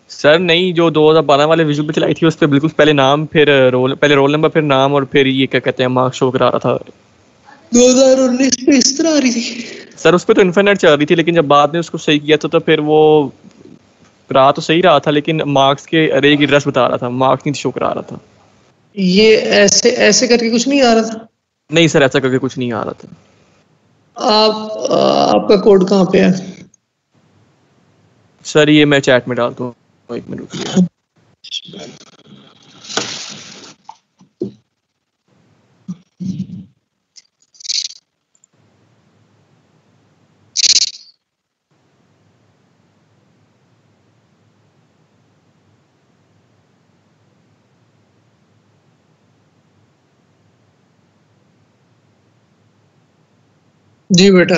Sir नहीं, जो 2012 वाले विजुअल पे चलाई थी उस पे बिल्कुल पहले नाम, फिर पहले रोल नंबर, फिर नाम, और फिर ये क्या कहते हैं मार्क्स शो करा रहा था। 2019 पे इस तरह आ रही थी सर उस पे तो इन्फिनिट चल रही थी, लेकिन जब बाद में उसको सही किया तो फिर वो रहा तो सही रहा था, लेकिन मार्क्स के अरे की ड्रेस बता रहा था, मार्क्स नहीं शो करा रहा था। ये ऐसे ऐसे करके कुछ नहीं आ रहा था? नहीं सर, ऐसा करके कुछ नहीं आ रहा था। आपका कोड कहाँ पे है? सर ये मैं चैट में डाल दूँ, 1 मिनट रुकिए। जी बेटा।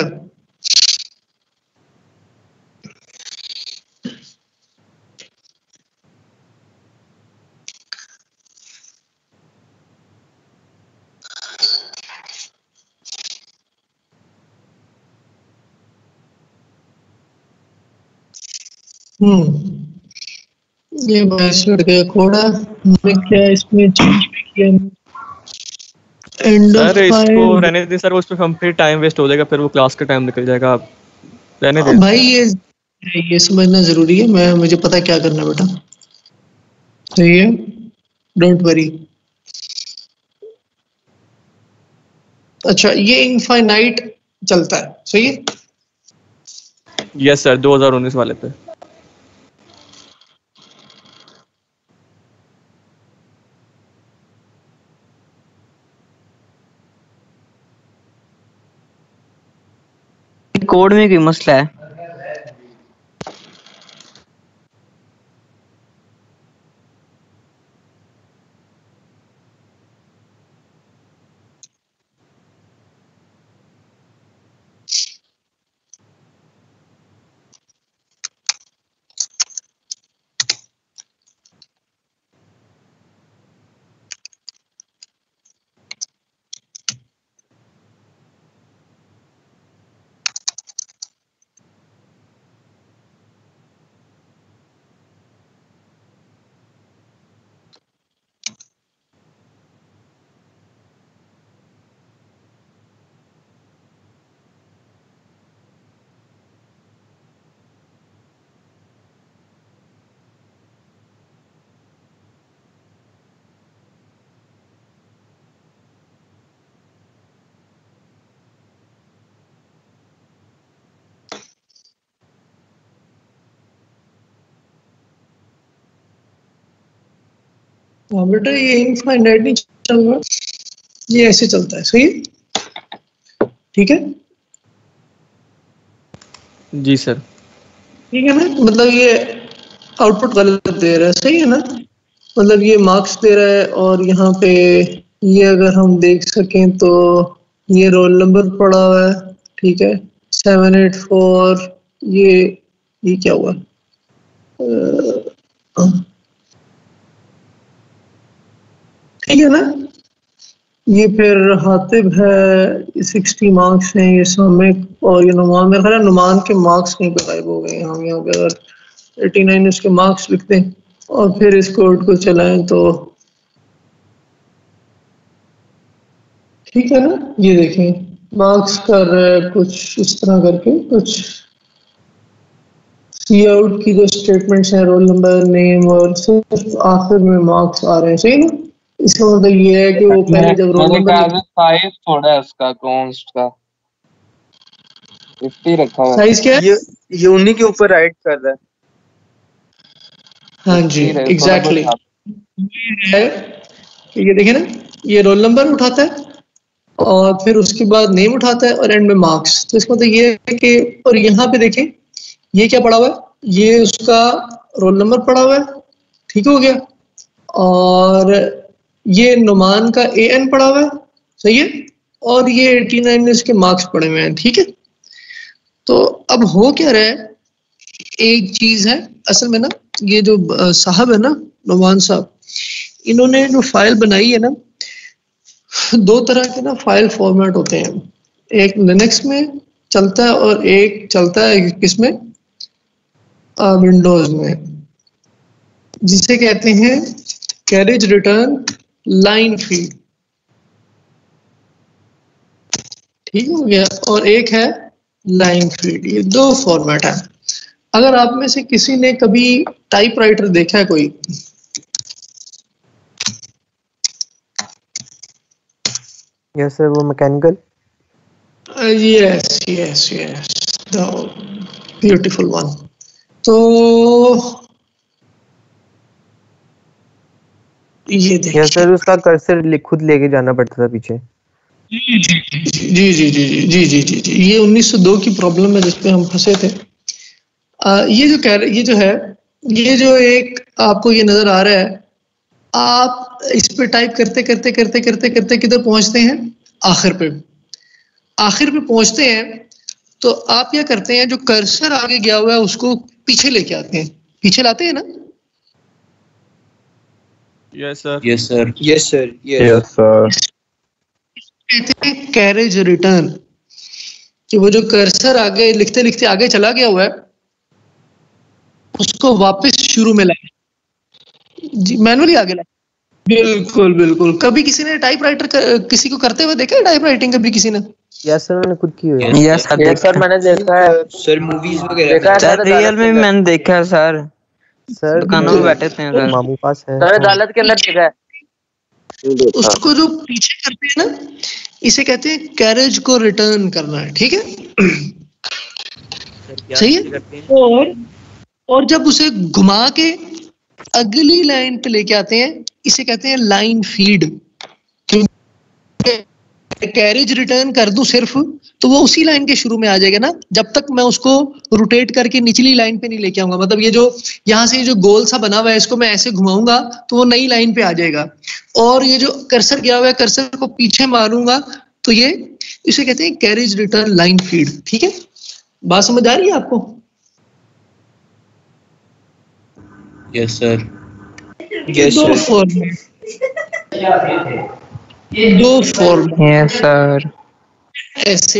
ये 22 मिनट का कोड है, हमने क्या इसमें चेंज भी किया? एंड ऑफ सर इसको फाइल। रहने दें सर, उस पर हम फिर टाइम वेस्ट हो जाएगा, फिर वो क्लास का टाइम निकल जाएगा, आप रहने दें। भाई ये समझना जरूरी है, मुझे पता है क्या करना है बेटा, सही है, डोंट वरी। अच्छा, ये इनफाइनाइट चलता है, सही है? यस सर, 2019 वाले पे। कोड में कोई मसला है? हाँ बेटा, ये इनफाइनाइट नहीं चल रहा, ये ऐसे चलता है, सही है? ठीक है, जी सर। ठीक है ना? मतलब ये आउटपुट गलत दे रहा है, सही है ना? मतलब ये मार्क्स दे रहा है, और यहाँ पे ये अगर हम देख सकें तो ये रोल नंबर पड़ा हुआ है, ठीक है, 784। ये क्या हुआ? ठीक है ना? ये फिर हातिब है, 60 मार्क्स हैं ये सामिक, और ये नुमान, मेरा ख्याल है नुमान के मार्क्स कहीं पे गायब हो गए। हम यहाँ पे अगर 89 इसके मार्क्स लिख दें और फिर इस कोड को चलाएं तो ठीक है ना? ये देखें मार्क्स कर रहा है कुछ इस तरह करके, कुछ सी आउट की जो स्टेटमेंट्स हैं, रोल नंबर, नेम, और सिर्फ आखिर में मार्क्स आ रहे हैं, सही ना? इसका मतलब ये है कि वो पहले जब रोल नंबर साइज थोड़ा है उसका कॉन्स्ट का 50 रखा हुआ है। साइज क्या है? ये उन्हीं के ऊपर राइट कर रहा है। हाँ जी, एग्जैक्टली। ये देखे ना, ये रोल नंबर उठाता है और फिर उसके बाद नेम उठाता है और एंड में मार्क्स। तो इसका मतलब ये है कि, और यहाँ पे देखें ये क्या पड़ा हुआ है, ये उसका रोल नंबर पड़ा हुआ है, ठीक हो गया, और ये नुमान का AN पड़ा हुआ है, सही है, और ये 89 में इसके मार्क्स पड़े हुए हैं, ठीक है। तो अब हो क्या रहा है, एक चीज है असल में ना, ये जो साहब है ना, नुमान साहब, इन्होंने जो फाइल बनाई है ना, 2 तरह के ना फाइल फॉर्मेट होते हैं, एक लिनक्स में चलता है और एक चलता है किसमें, विंडोज में। जिसे कहते हैं कैरेज रिटर्न लाइन फीड। ठीक हो गया। और एक है लाइन फीड। ये दो फॉर्मेट है। अगर आप में से किसी ने कभी टाइपराइटर देखा है कोई? यस सर, वो mechanical. Yes yes yes, the beautiful one. तो ये देखिए। यस सर, उसका कर्सर खुद लेके जाना पड़ता था पीछे। जी जी जी जी जी जी जी जी जी, ये 1902 की प्रॉब्लम है जिसपे हम फंसे थे। ये जो है, ये जो एक आपको ये नजर आ रहा है, आप इस पे टाइप करते करते करते करते करते किधर पहुंचते हैं? आखिर पे। आखिर पे पहुंचते हैं तो आप क्या करते हैं, जो कर्सर आगे गया हुआ है उसको पीछे लेके आते हैं। पीछे लाते हैं ना? Yes sir. Yes sir. Yes sir. Yes sir. कहते हैं कैरेज रिटर्न, कि वो जो कर्सर आगे लिखते लिखते आगे चला गया हुआ है उसको वापस शुरू में लाए। जी, मैनुअली आगे लाए। बिल्कुल बिल्कुल। कभी किसी ने टाइपराइटर किसी को करते हुए देखा है टाइपराइटिंग? कभी किसी ने? यस सर, मैंने खुद की हुई है। यस सर, मैंने देखा है सर, मूवीज वगैरह देखा है सर, रियल में भी मैंने देखा है सर। सर दुकानों में बैठे थे सर, मामू पास है सर अदालत के अंदर देखा है। उसको जो पीछे करते हैं ना, इसे कहते हैं कैरेज को रिटर्न करना है। ठीक है, सही है। और जब उसे घुमा के अगली लाइन पे लेके आते हैं, इसे कहते हैं लाइन फीड। कैरेज रिटर्न कर दूं सिर्फ तो वो उसी लाइन के शुरू में आ जाएगा ना, जब तक मैं उसको रोटेट करके निचली लाइन पे नहीं लेके आऊंगा। मतलब ये जो यहाँ से जो गोल सा बना हुआ है, इसको मैं ऐसे घुमाऊंगा तो वो नई लाइन पे आ जाएगा। और ये जो कर्सर गया हुआ है, कर्सर को पीछे मारूंगा तो ये, इसे कहते हैं कैरेज रिटर्न लाइन फीड। ठीक है, बात समझ आ रही है आपको? Yes sir. दो फॉर्मेट यस सर। ऐसे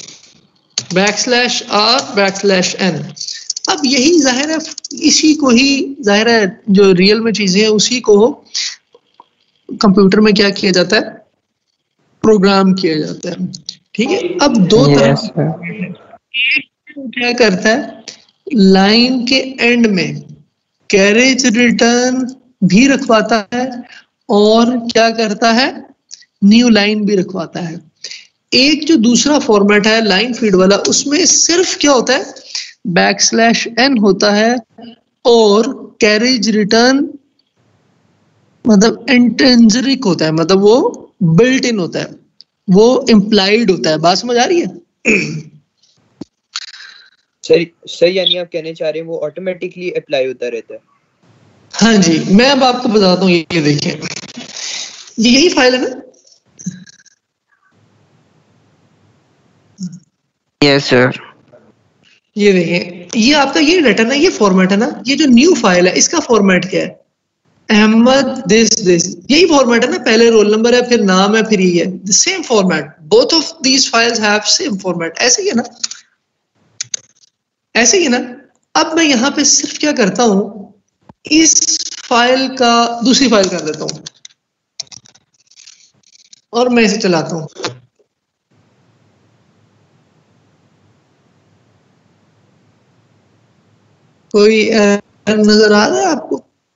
\r/n। अब यही जाहिर है, इसी को ही जाहिर है जो रियल में चीजें हैं उसी को कंप्यूटर में क्या किया जाता है, प्रोग्राम किया जाता है। ठीक है, अब दो तरह। एक क्या करता है, लाइन के एंड में कैरेज रिटर्न भी रखवाता है और क्या करता है, न्यू लाइन भी रखवाता है। एक जो दूसरा फॉर्मेट है लाइन फीड वाला, उसमें सिर्फ क्या होता है, \n होता है और कैरेज रिटर्न मतलब इंट्रिंसिक होता है, मतलब वो बिल्ट इन होता है, वो इम्प्लाइड होता है। बात समझ आ रही है? सर यानी आप कहना चाह रहे हैं वो ऑटोमेटिकली अप्लाई होता रहता है? हाँ जी, मैं अब आपको बताता हूँ। ये देखिए, ये यही फाइल है ना? Yes sir. ये देखिए, ये आपका ये रिटर्न है, ये फॉर्मेट है ना। ये जो न्यू फाइल है इसका फॉर्मेट क्या है, अहमद दिस, यही फॉर्मेट है ना। पहले रोल नंबर है, फिर नाम है, फिर ये है, same format. Both of these files have same format. ऐसे ही है ना, ऐसे ही है ना। अब मैं यहाँ पे सिर्फ क्या करता हूँ, इस फाइल का दूसरी फाइल कर देता हूँ और मैं इसे चलाता हूँ। कोई नजर आ रहा है आपको?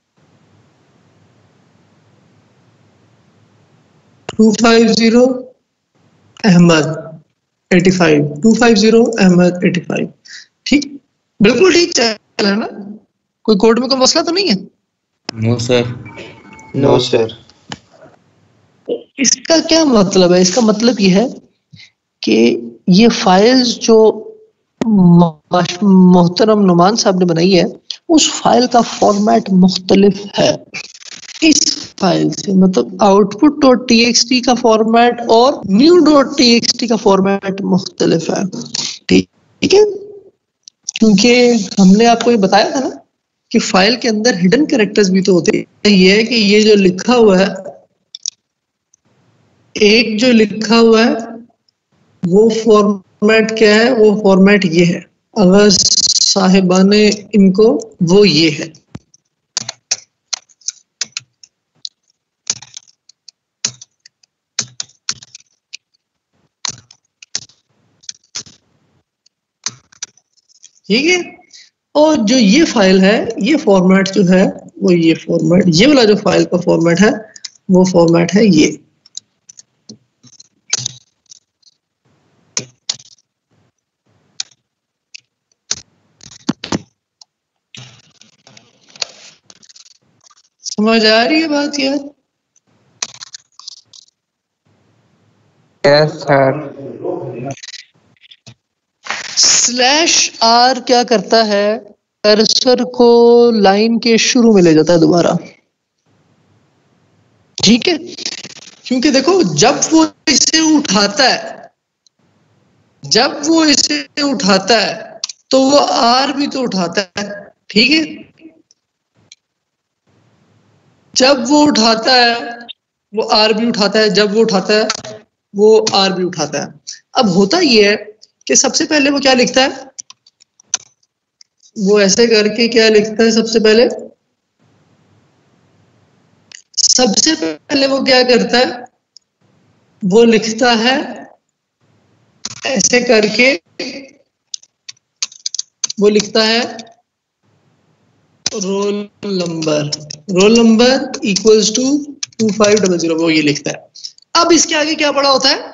250 अहमद 85, 250 अहमद 85। ठीक, बिल्कुल ठीक चल रहा है ना? कोई कोड में कोई मसला तो नहीं है? No sir. No sir. इसका क्या मतलब है? इसका मतलब ये है कि ये फाइल्स जो मोहतरम नुमान साहब ने बनाई है, उस फाइल का फॉर्मेट मुख्तलिफ है इस फाइल से। मतलब output.txt का फॉर्मेट और new.txt का फॉर्मेट मुख्तलिफ है। ठीक है, क्योंकि हमने आपको ये बताया था ना कि फाइल के अंदर हिडन कैरेक्टर्स भी तो होते हैं। ये है कि ये जो लिखा हुआ है, एक जो लिखा हुआ है वो फॉर्मेट क्या है, वो फॉर्मेट ये है। अगर साहिबाने इनको, वो ये है। ठीक है। और जो ये फाइल है, ये फॉर्मेट जो है वो ये फॉर्मेट, ये वाला जो फाइल का फॉर्मेट है वो फॉर्मेट है ये। समझ आ रही है बात यार? Yes sir. /r क्या करता है, कर्सर को लाइन के शुरू में ले जाता है दोबारा, ठीक है। क्योंकि देखो जब वो इसे उठाता है, जब वो इसे उठाता है तो वो r भी तो उठाता है, ठीक है। जब वो उठाता है वो r भी उठाता है, जब वो उठाता है वो r भी उठाता है। अब होता ये है कि सबसे पहले वो क्या लिखता है, वो ऐसे करके क्या लिखता है, सबसे पहले वो क्या करता है, वो लिखता है ऐसे करके, वो लिखता है रोल नंबर इक्वल्स टू 2500, वो ये लिखता है। अब इसके आगे क्या पड़ा होता है,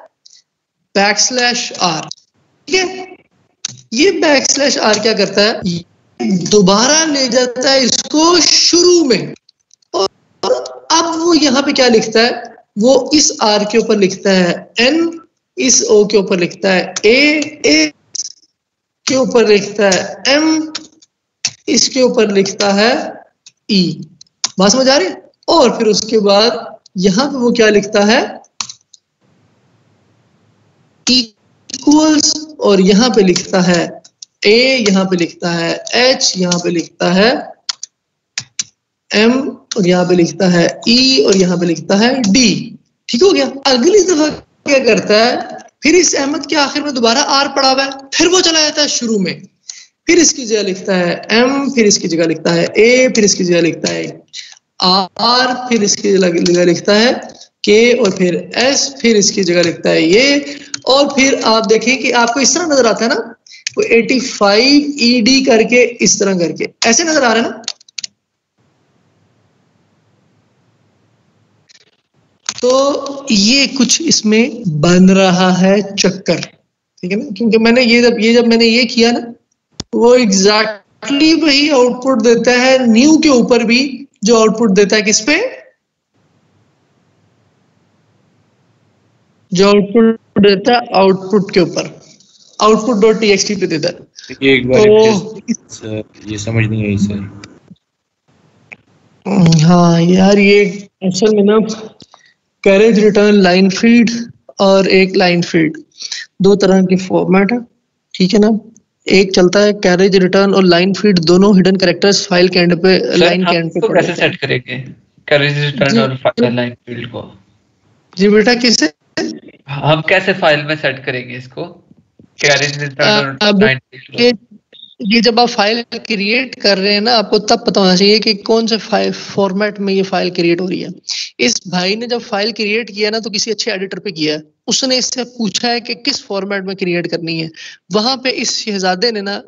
\r, ठीक है। ये \r क्या करता है, दोबारा ले जाता है इसको शुरू में, और अब वो यहाँ पे क्या लिखता है, वो इस r के ऊपर लिखता है n, इस o के ऊपर लिखता है a के ऊपर लिखता है m, इसके ऊपर लिखता है e। बात समझ आ रही है? और फिर उसके बाद यहाँ पे वो क्या लिखता है, इक्वल्स, और यहाँ पे लिखता है a, यहाँ पे लिखता है h, यहाँ पे लिखता है m, और यहाँ पे लिखता है e, और यहाँ पे लिखता है d। ठीक हो गया। अगली दफा क्या करता है, फिर इस अहमद के आखिर में दोबारा r पड़ा हुआ है, फिर वो चला जाता है शुरू में, फिर इसकी जगह लिखता है m, फिर इसकी जगह लिखता है a, फिर इसकी जगह लिखता है r, फिर इसकी जगह लिखता है k, और फिर s, फिर इसकी जगह लिखता है ये। और फिर आप देखें कि आपको इस तरह नजर आता है ना, वो 85 ED करके इस तरह करके ऐसे नजर आ रहा है ना। तो ये कुछ इसमें बन रहा है चक्कर, ठीक है ना। क्योंकि मैंने जब मैंने ये किया ना, वो एग्जैक्टली वही आउटपुट देता है न्यू के ऊपर भी, जो आउटपुट देता है किस पे, जो आउटपुट देता है आउटपुट के ऊपर, output.txt पे देता है। ये एक बार तो सर, ये समझ नहीं आई सर। हाँ यार, ये असल में ना कैरेज रिटर्न लाइन फीड और एक लाइन फीड, दो तरह के फॉर्मेट है, ठीक है ना। एक चलता है कैरेज रिटर्न और लाइन फीड, दोनों हिडन कैरेक्टर्स फाइल के एंड पे, लाइन के एंड पे तो कैसे सेट करेंगे कैरेज रिटर्न और लाइन फील्ड को? जी बेटा, किसे हम कैसे फाइल में सेट करेंगे इसको, कैरेज रिटर्न और लाइन फील्ड को? ये जब आप फाइल क्रिएट कर रहे हैं ना, आपको तब पता होना चाहिए कि कौन से फाइल फॉर्मेट में ये फाइल क्रिएट हो रही है। इस भाई ने जब फाइल क्रिएट किया ना, तो किसी अच्छे एडिटर पे किया है, उसने इससे पूछा है कि किस फॉर्मेट में क्रिएट करनी है। वहां पे इस शहजादे ने ना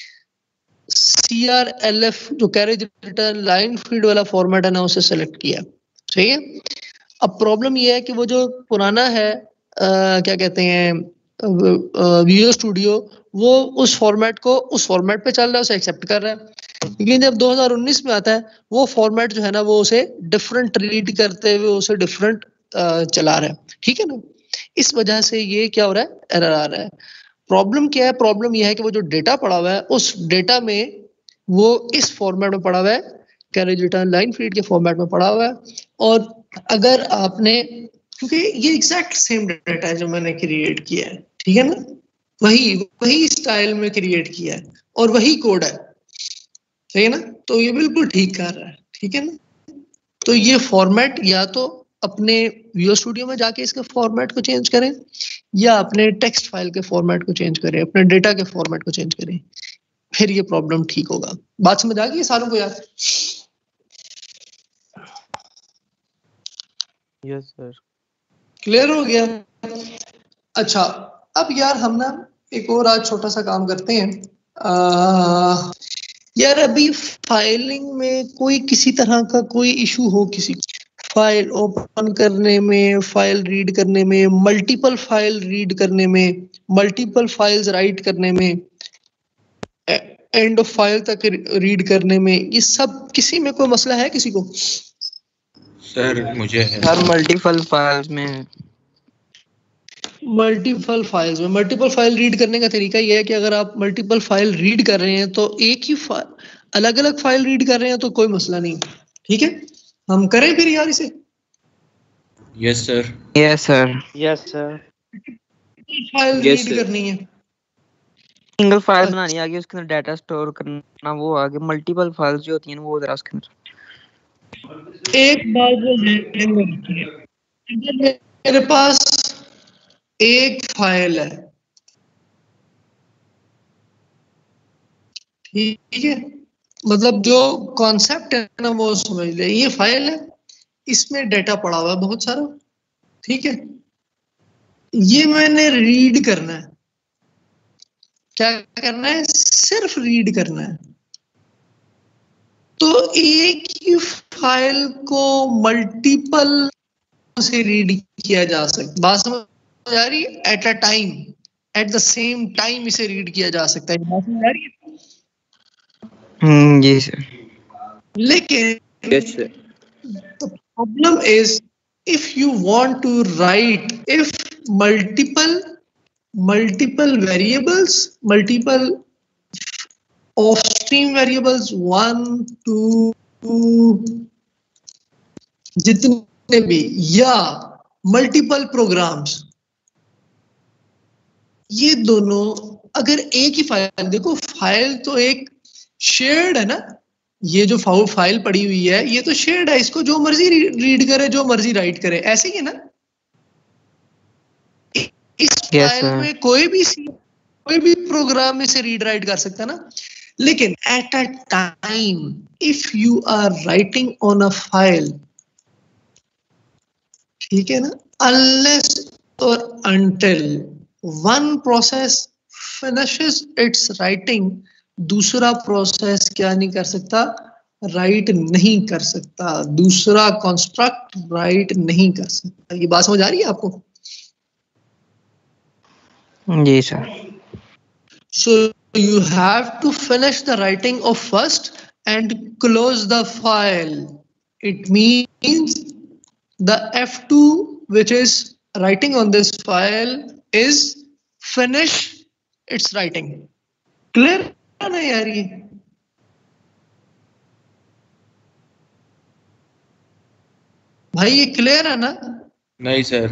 CRLF जो कैरेज रिटर्न लाइन फीड वाला फॉर्मेट है ना, उसे सेलेक्ट किया, ठीक है। अब प्रॉब्लम ये है कि वो जो पुराना है क्या कहते हैं विजुअल स्टूडियो, वो उस फॉर्मेट पे चल रहा है, उसे एक्सेप्ट कर रहा है। लेकिन जब 2019 में आता है, वो फॉर्मेट जो है ना, वो उसे डिफरेंट रीड करते हुए उसे डिफरेंट चला रहा है, ठीक है ना। इस वजह से ये क्या हो रहा है, एरर आ रहा है। प्रॉब्लम क्या है, प्रॉब्लम यह है कि वो जो डेटा पड़ा हुआ है, उस डेटा में वो इस फॉर्मेट में पड़ा हुआ है, कैरेज रिटर्न लाइन फीड के फॉर्मेट में पड़ा हुआ है। और अगर आपने, क्योंकि ये एग्जैक्ट सेम डेटा है जो मैंने क्रिएट किया है, ठीक है ना, वही स्टाइल में क्रिएट किया है और वही कोड है, ठीक है ना। तो ये बिल्कुल ठीक कर रहा है, ठीक है ना। तो ये फॉर्मेट या तो अपने विजुअल स्टूडियो में जाके इसके फॉर्मेट को चेंज करें, या अपने टेक्स्ट फाइल के फॉर्मेट को चेंज करें, अपने डेटा के फॉर्मेट को चेंज करें, फिर ये प्रॉब्लम ठीक होगा। बात समझ आ गई सारों को यार? Yes sir. क्लियर हो गया? अच्छा, अब यार हम ना एक और आज छोटा सा काम करते हैं यार अभी फाइलिंग में कोई किसी तरह का कोई इशू हो, किसी फाइल ओपन करने में, फाइल रीड करने में, मल्टीपल फाइल रीड करने में, मल्टीपल फाइल्स राइट करने में, एंड ऑफ फाइल तक रीड करने में, ये सब किसी में कोई मसला है किसी को? सर मुझे है सर मल्टीपल फाइल्स में, मल्टीपल फाइल रीड करने का तरीका ये है कि अगर आप मल्टीपल फाइल रीड कर रहे हैं तो एक ही अलग अलग फाइल रीड कर रहे हैं तो कोई मसला नहीं, ठीक है? हम करें फिर यार इसे? Yes sir. Yes sir, file read करनी है, सिंगल फाइल बनानी है, आगे उसके अंदर डाटा स्टोर करना, वो आगे मल्टीपल फाइल्स जो होती हैं वो जरा उसके अंदर। एक बात जो है, मेरे पास एक फाइल है, ठीक है? मतलब जो कॉन्सेप्ट है ना वो समझ ले, ये फाइल है, इसमें डेटा पड़ा हुआ है बहुत सारा, ठीक है? ये मैंने रीड करना है, क्या करना है? सिर्फ रीड करना है। तो एक ही फाइल को मल्टीपल से रीड किया जा सकता, बात समझ आ रही है? At a time, at the same time इसे रीड किया जा सकता है, बात समझ आ रही है? जी सर। लेकिन the problem is if you want to write, if multiple variables, multiple offstream variables, 1 2 जितने भी, या मल्टीपल प्रोग्राम्स, ये दोनों अगर एक ही फाइल, देखो फाइल तो एक शेयर्ड है ना, ये जो फाइल पड़ी हुई है ये तो शेयर्ड है, इसको जो मर्जी रीड करे, जो मर्जी राइट करे, ऐसे ही है ना? इस फाइल में कोई भी प्रोग्राम इसे रीड राइट कर सकता है ना? लेकिन at a time if you are writing on a file, ठीक है ना, अनलेस और until one process finishes its writing, दूसरा प्रोसेस क्या नहीं कर सकता? राइट नहीं कर सकता, दूसरा कंस्ट्रक्ट राइट नहीं कर सकता। ये बात समझ आ रही है आपको? जी sir. So you have to finish the writing of first and close the file. It means the F2 which is writing on this file is finish its writing. Clear है ना यार? ये भाई ये क्लियर है ना? नहीं सर,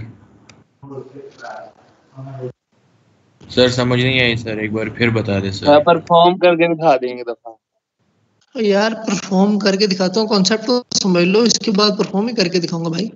सर समझ नहीं आई सर, एक बार फिर बता दे सर। परफॉर्म करके दिखा देंगे दफा। यार परफॉर्म करके दिखाता हूँ, कॉन्सेप्ट तो समझ लो, इसके बाद परफॉर्म ही करके दिखाऊंगा भाई।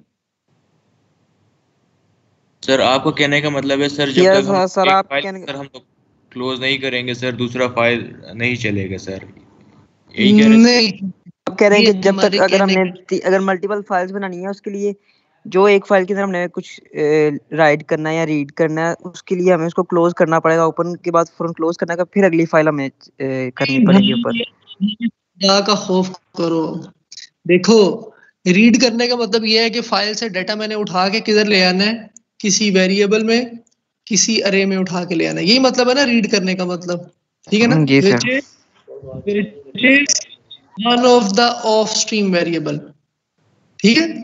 सर आपको कहने का मतलब है सर, जब तक हम सर एक आप फाइल कहने सर हम तो क्लोज नहीं करेंगे सर, दूसरा फाइल नहीं चलेगा सर, यही कह रहे हैं? नहीं, आप कह रहे हैं ये कि जब तक हमारे अगर मल्टीपल फाइल्स बनानी है उसके लिए जो एक फाइल के अंदर हमने कुछ राइट करना है या रीड करना है, उसके लिए हमें उसको क्लोज करना पड़ेगा, ओपन के बाद फौरन क्लोज करना का, फिर अगली फाइल हमें करनी पड़ेगी ऊपर। खुदा का खौफ करो, देखो रीड करने का मतलब ये है कि फाइल से डाटा मैंने उठा के किधर ले आना है? किसी वेरिएबल में, किसी अरे में उठा के ले आना है, यही मतलब है ना रीड करने का मतलब, ठीक है ना? जी sir. Which is one of the off stream variable, ठीक है?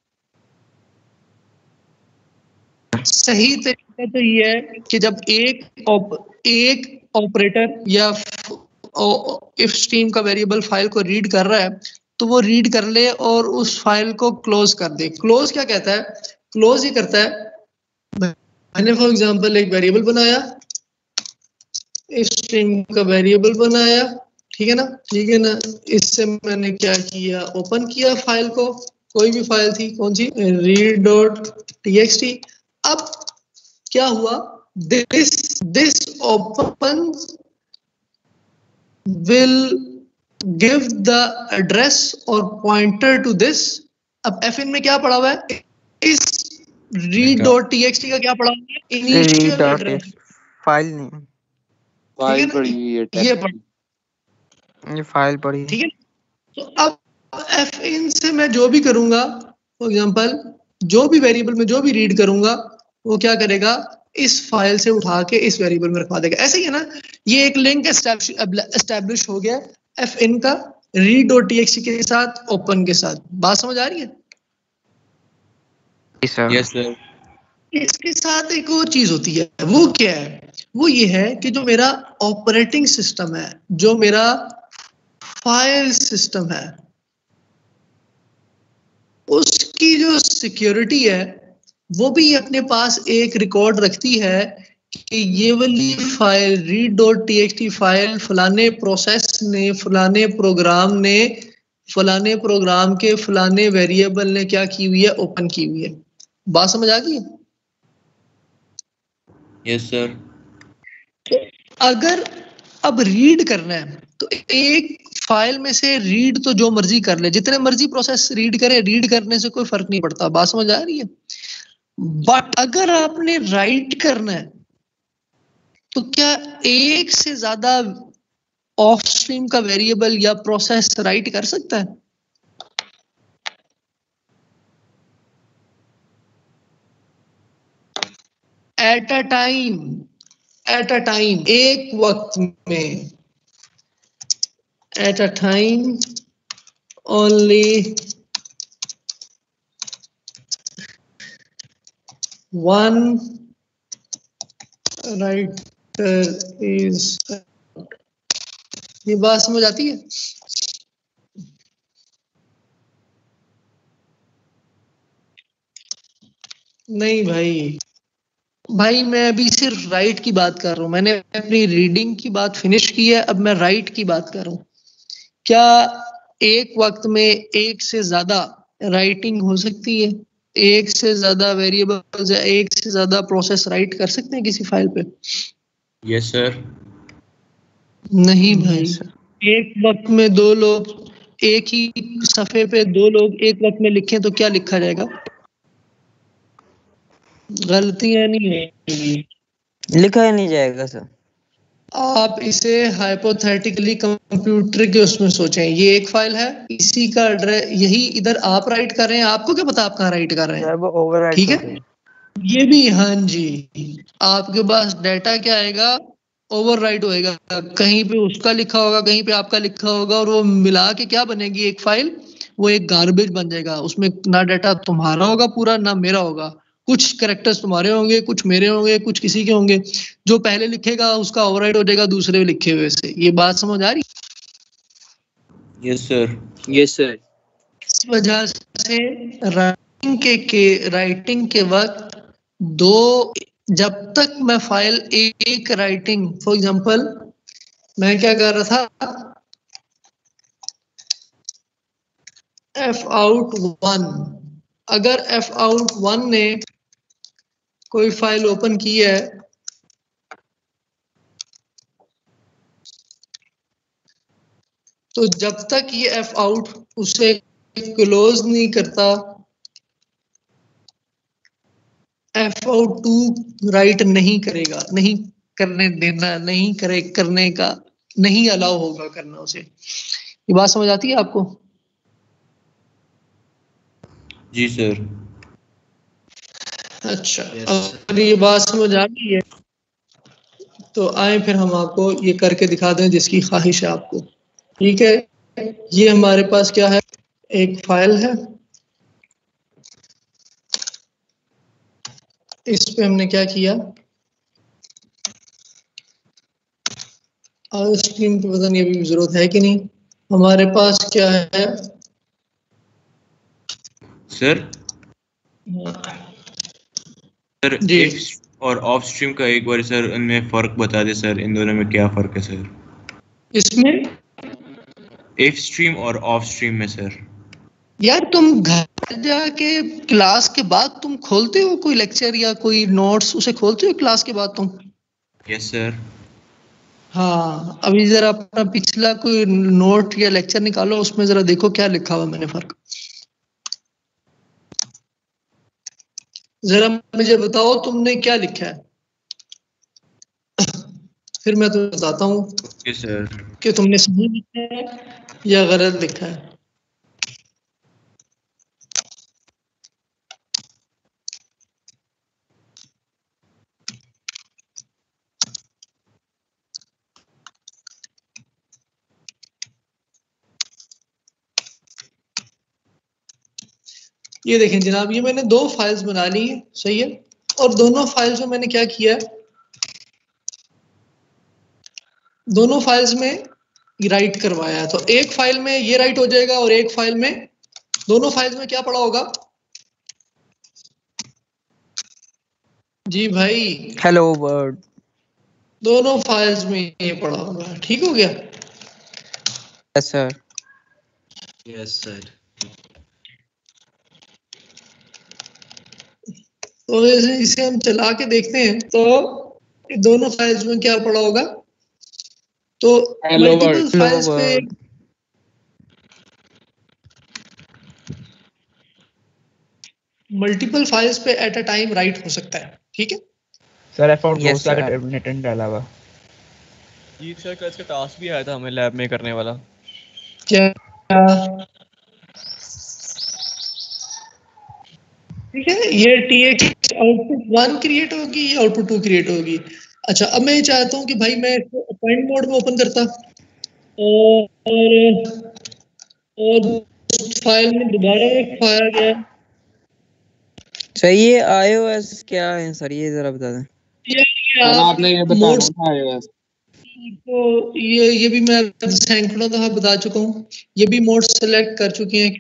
सही तरीका तो ये है कि जब एक ऑपरेटर या इफ स्ट्रीम का वेरिएबल फाइल को रीड कर रहा है तो वो रीड कर ले और उस फाइल को क्लोज कर दे। क्लोज क्या कहता है? क्लोज ही करता है, मैंने फॉर एग्जांपल एक वेरिएबल बनाया, इफ स्ट्रीम का वेरिएबल बनाया, ठीक है ना? ठीक है ना? इससे मैंने क्या किया? ओपन किया फाइल को, कोई भी फाइल थी, कौन सी? read.txt। अब क्या हुआ? this open will give the address or pointer to this। अब fin में क्या पड़ा हुआ है? इस read.txt का क्या पड़ा हुआ है? इनिशियल एड्रेस, फाइल नहीं, फाइल ना? पड़ी हुई है ये टेक्स्ट पढ़- की। ये फाइल पड़ी है। ठीक है। तो अब एफ इन से मैं जो भी करूंगा, फॉर एग्जांपल जो भी वेरिएबल में जो भी रीड करूंगा वो क्या करेगा, इस फाइल से उठा के इस वेरिएबल में रखवा देगा। ऐसे ही है ना, ये एक लिंक एस्टैब्लिश हो गया एफ इन का read.txt के साथ, ओपन के साथ। बात समझ आ रही है? जी सर। Yes sir. इसके साथ एक और चीज होती है, वो क्या है? वो ये है कि जो मेरा ऑपरेटिंग सिस्टम है, जो मेरा फाइल सिस्टम है, उसकी जो सिक्योरिटी है वो भी अपने पास एक रिकॉर्ड रखती है कि ये वाली फाइल read.txt फाइल फलाने प्रोसेस ने, फलाने प्रोग्राम ने, फलाने प्रोग्राम के फलाने वेरिएबल ने क्या की हुई है, ओपन की हुई है। बात समझ आ गई? Yes sir. अगर अब रीड करना है तो एक फाइल में से रीड तो जो मर्जी कर ले, जितने मर्जी प्रोसेस रीड करे, रीड करने से कोई फर्क नहीं पड़ता। बात समझ आ रही है? बट अगर आपने राइट करना है तो क्या एक से ज्यादा ऑफ स्ट्रीम का वेरिएबल या प्रोसेस राइट कर सकता है? एट अ टाइम, एक वक्त में, at a time only one writer is. ये बात समझ आती है? नहीं भाई मैं अभी सिर्फ राइट की बात कर रहा हूँ। मैंने अपनी रीडिंग की बात फिनिश की है, अब मैं राइट की बात कर रहा हूँ। क्या एक वक्त में एक से ज्यादा राइटिंग हो सकती है? एक से ज्यादा वेरिएबल्स या एक से ज्यादा प्रोसेस राइट कर सकते हैं किसी फाइल पे? Yes sir. नहीं भाई। एक वक्त में दो लोग एक ही सफे पे दो लोग एक वक्त में लिखें तो क्या लिखा जाएगा? गलतियां नहीं होंगी। लिखा ही नहीं जाएगा सर। आप इसे हाइपोथेटिकली कंप्यूटर के उसमें सोचें, ये एक फाइल है, इसी का एड्रेस यही इधर आप राइट कर रहे हैं, आपको क्या पता आप कहाँ राइट कर रहे हैं? सर वो ओवरराइट ठीक हो है, गई। ये भी हाँ जी। आपके पास डाटा क्या आएगा? ओवरराइट होएगा। कहीं पे उसका लिखा होगा, कहीं पे आपका लिखा होगा, और वो मिला के क्या बनेगी एक फाइल? वो एक गार्बेज बन जाएगा। उसमें ना डाटा तुम्हारा होगा पूरा, ना मेरा होगा। कुछ करेक्टर्स तुम्हारे होंगे, कुछ मेरे होंगे, कुछ किसी के होंगे। जो पहले लिखेगा उसका ओवरराइट हो जाएगा दूसरे लिखे हुए से। ये बात समझ आ रही? Yes sir. Yes sir. इस वजह से राइटिंग के वक्त दो, जब तक मैं फाइल एक राइटिंग, फॉर एग्जांपल मैं क्या कर रहा था, एफ आउट वन, अगर एफ आउट वन ने कोई फाइल ओपन की है तो जब तक ये एफ आउट उसे क्लोज नहीं करता, एफ आउट टू राइट नहीं करेगा, नहीं करने देना, नहीं करे करने का नहीं अलाउ होगा करना उसे। ये बात समझ आती है आपको? जी सर। अच्छा, Yes, अगर ये बात समझ आ गई है तो आए फिर हम आपको ये करके दिखा दें जिसकी ख्वाहिश है आपको। ठीक है, ये हमारे पास क्या है, एक फाइल है। इस पे हमने क्या किया, और स्क्रीन पे पता नहीं अभी जरूरत है कि नहीं। हमारे पास क्या है सर। सर जी, इफ और ऑफ स्ट्रीम का एक बार सर इनमें फर्क बता दे सर, इन दोनों में क्या फर्क है सर? इसमें इफ स्ट्रीम और ऑफ स्ट्रीम में सर। यार तुम घर जाके क्लास के बाद तुम खोलते हो कोई लेक्चर या कोई नोट्स, उसे खोलते हो क्लास के बाद तुम? Yes sir. हाँ, अभी जरा अपना पिछला कोई नोट या लेक्चर निकालो, उसमें जरा देखो क्या लिखा हुआ मैंने फर्क। जरा मुझे बताओ तुमने क्या लिखा है। फिर मैं तुम्हें बताता हूँ ओके सर। कि तुमने सही लिखा है या गलत लिखा है। ये देखें जनाब, ये मैंने 2 फाइल्स बना ली है, सही है। और दोनों फाइल्स में मैंने क्या किया है, दोनों फाइल्स में राइट करवाया है। तो एक फाइल में ये राइट हो जाएगा और एक फाइल में, दोनों फाइल्स में क्या पड़ा होगा जी भाई? Hello word. दोनों फाइल्स में ये पड़ा होगा। ठीक हो गया? Yes sir. Yes sir. तो इसे हम चला के देखते हैं, तो दोनों फाइल्स में क्या पड़ा होगा। तो मल्टीपल फाइल्स पे मल्टीपल फाइल्स पे एट अ टाइम राइट हो सकता है। ठीक है सर, एफ आउट Yes, का sir. टर्मिनेटर डाला हुआ। जी सर, कल इसका टास्क भी आया था हमें लैब में करने वाला। क्या? ठीक है, ये TX आउटपुट 1 क्रिएट होगी या आउटपुट 2 क्रिएट होगी। अच्छा, अब मैं चाहता हूँ कि भाई मैं इसको अपॉइंट मोड में ओपन करता और फाइल में दोबारा पाया गया। सही है। iOS क्या है सर, ये जरा बता दें। आपने ये बताना था iOS। तो ये भी मैं सैकड़ों दफा बता चुका हूँ। ये भी मोड सेलेक्ट कर चुके हैं,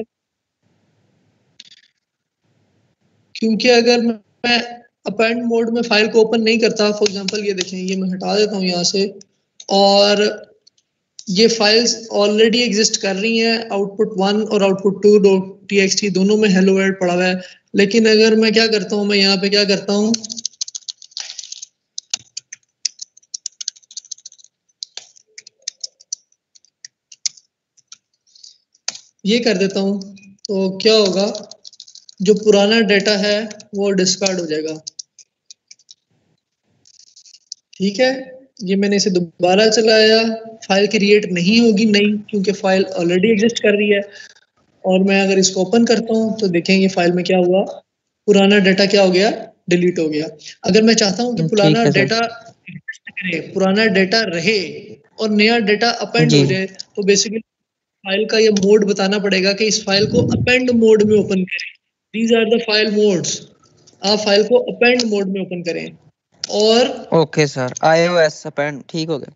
क्योंकि अगर मैं अपॉइंट मोड में फाइल को ओपन नहीं करता, फॉर एग्जांपल ये देखें, ये मैं हटा देता हूँ यहाँ से, और ये फाइल्स ऑलरेडी एग्जिस्ट कर रही हैं, आउटपुट 1 और आउटपुट 2.txt दोनों में हेलो वर्ल्ड पड़ा हुआ है। लेकिन अगर मैं क्या करता हूँ, मैं यहाँ पे क्या करता हूँ, ये कर देता हूँ, तो क्या होगा, जो पुराना डेटा है वो डिस्कार्ड हो जाएगा। ठीक है, ये मैंने इसे दोबारा चलाया, फाइल क्रिएट नहीं होगी नई, क्योंकि फाइल ऑलरेडी एग्जिस्ट कर रही है। और मैं अगर इसको ओपन करता हूँ तो देखेंगे फाइल में क्या हुआ, पुराना डेटा क्या हो गया, डिलीट हो गया। अगर मैं चाहता हूँ कि पुराना डेटा करे, पुराना डेटा रहे और नया डेटा अपेंड हो जाए, तो बेसिकली फाइल का ये मोड बताना पड़ेगा कि इस फाइल को अपेंड मोड में ओपन करें। These are the file modes. आप फाइल को अपेंड मोड में ओपन करें। और ओके सर, iOS अपेंड, ठीक हो गया।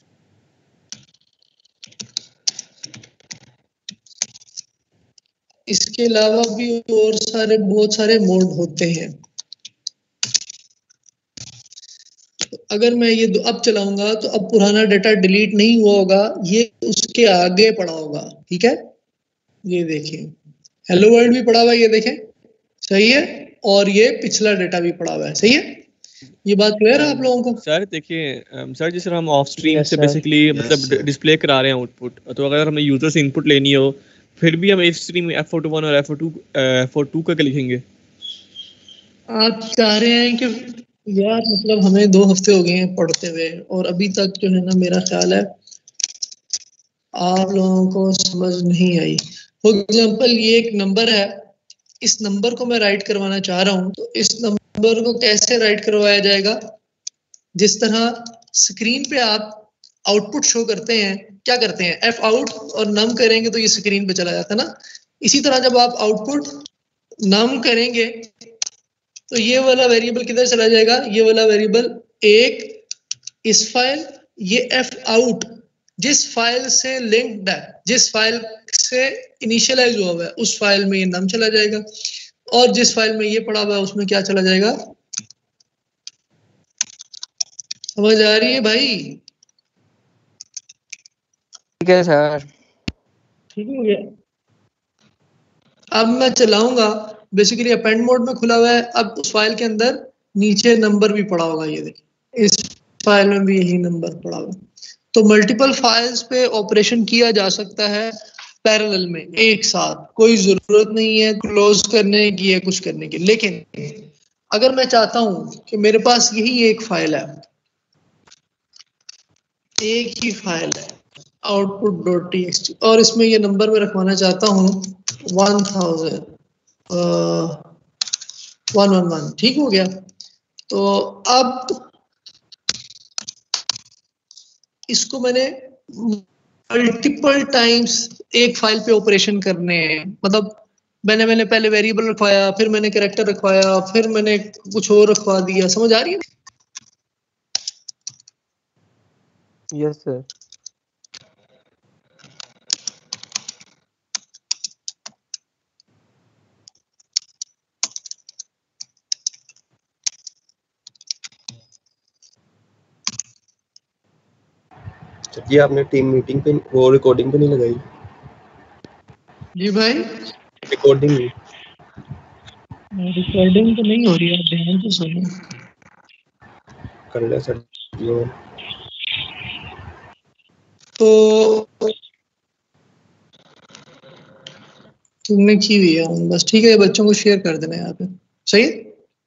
इसके अलावा भी और बहुत सारे मोड होते हैं। अगर मैं ये अब चलाऊंगा तो अब पुराना डेटा डिलीट नहीं हुआ होगा, ये उसके आगे पड़ा होगा। ठीक है, ये देखिए हेलो वर्ल्ड भी पड़ा हुआ है, ये देखें, सही है। और ये पिछला डेटा भी पड़ा हुआ है, सही है। ये बात क्लियर है आप लोगों को? सर देखिए सर, जिस तरह हम ऑफ स्ट्रीम से बेसिकली मतलब डिस्प्ले करा रहे हैं आउटपुट, तो अगर हमें यूजर से इनपुट लेनी हो, फिर भी हम इस स्ट्रीम F41 और F42 का लिखेंगे। आप चाह रहे हैं कि यार मतलब हमें 2 हफ्ते हो गए हैं पढ़ते हुए, और अभी तक जो है ना, मेरा ख्याल है आप लोगों को समझ नहीं आई। फॉर एग्जाम्पल ये एक नंबर है, इस नंबर को मैं राइट करवाना चाह रहा हूँ, तो इस नंबर को कैसे राइट करवाया जाएगा? जिस तरह स्क्रीन पे आप आउटपुट शो करते हैं, क्या करते हैं, F आउट और नम करेंगे तो ये स्क्रीन पे चला जाता है ना। इसी तरह जब आप आउटपुट नम करेंगे तो ये वाला वेरिएबल किधर चला जाएगा, ये वाला वेरिएबल एक इस फाइल, ये F आउट जिस फाइल से लिंक्ड है, जिस फाइल से इनिशियलाइज हुआ है, उस फाइल में ये नम चला जाएगा, और जिस फाइल में ये पड़ा हुआ है उसमें क्या चला जाएगा। समझ आ रही है भाई? ठीक है सर। ठीक हो गया। अब मैं चलाऊंगा, बेसिकली अपेंड मोड में खुला हुआ है। अब उस फाइल के अंदर नीचे नंबर भी पड़ा होगा, ये देखिए इस फाइल में भी यही नंबर पड़ा हुआ। तो मल्टीपल फाइल्स पे ऑपरेशन किया जा सकता है पैरेलल में, एक साथ। कोई जरूरत नहीं है क्लोज करने की या कुछ करने की। लेकिन अगर मैं चाहता हूं कि मेरे पास यही एक फाइल है एक ही फाइल है output.txt और इसमें ये नंबर में रखवाना चाहता हूँ 111, ठीक हो गया। तो अब इसको मैंने मल्टीपल टाइम्स एक फाइल पे ऑपरेशन करने हैं, मतलब मैंने पहले वेरिएबल रखवाया, फिर मैंने कैरेक्टर रखवाया, फिर मैंने कुछ और रखवा दिया, समझ आ रही है? Yes sir. जी आपने टीम मीटिंग पे वो रिकॉर्डिंग पे नहीं लगाई? जी भाई रिकॉर्डिंग तो नहीं हो रही है, ध्यान से सुनो। कर लिया सर जो तो तुमने की हुई है बस, ठीक है, बच्चों को शेयर कर देना यहाँ पे, सही है?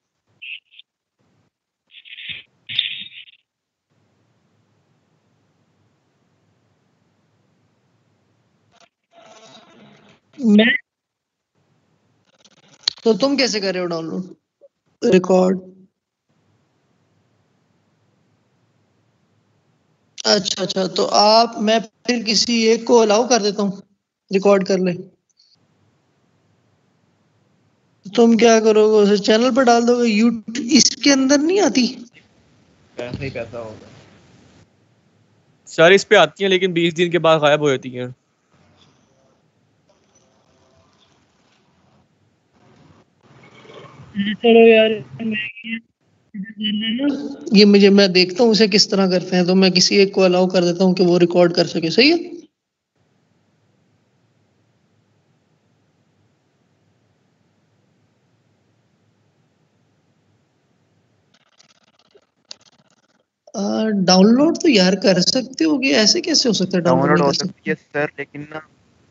मैं तो तुम कैसे कर रहे हो डाउनलोड रिकॉर्ड? अच्छा, तो मैं फिर किसी एक को अलाउ कर देता हूँ रिकॉर्ड कर ले। तुम क्या करोगे, उसे चैनल पर डाल दोगे, यूट्यूब इसके अंदर नहीं आती? पैसा ही पैसा होगा सर इस पे आती हैं लेकिन 20 दिन के बाद गायब हो जाती हैं। चलो यार, ये मैं देखता हूँ उसे किस तरह करते हैं, तो मैं किसी एक को अलाउ कर देता हूँ कि वो रिकॉर्ड कर सके, सही है? डाउनलोड तो यार कर सकते होगे, ऐसे कैसे हो सकता है डाउनलोड डाउनलोड नहीं हो कर सकती है सर, लेकिन ना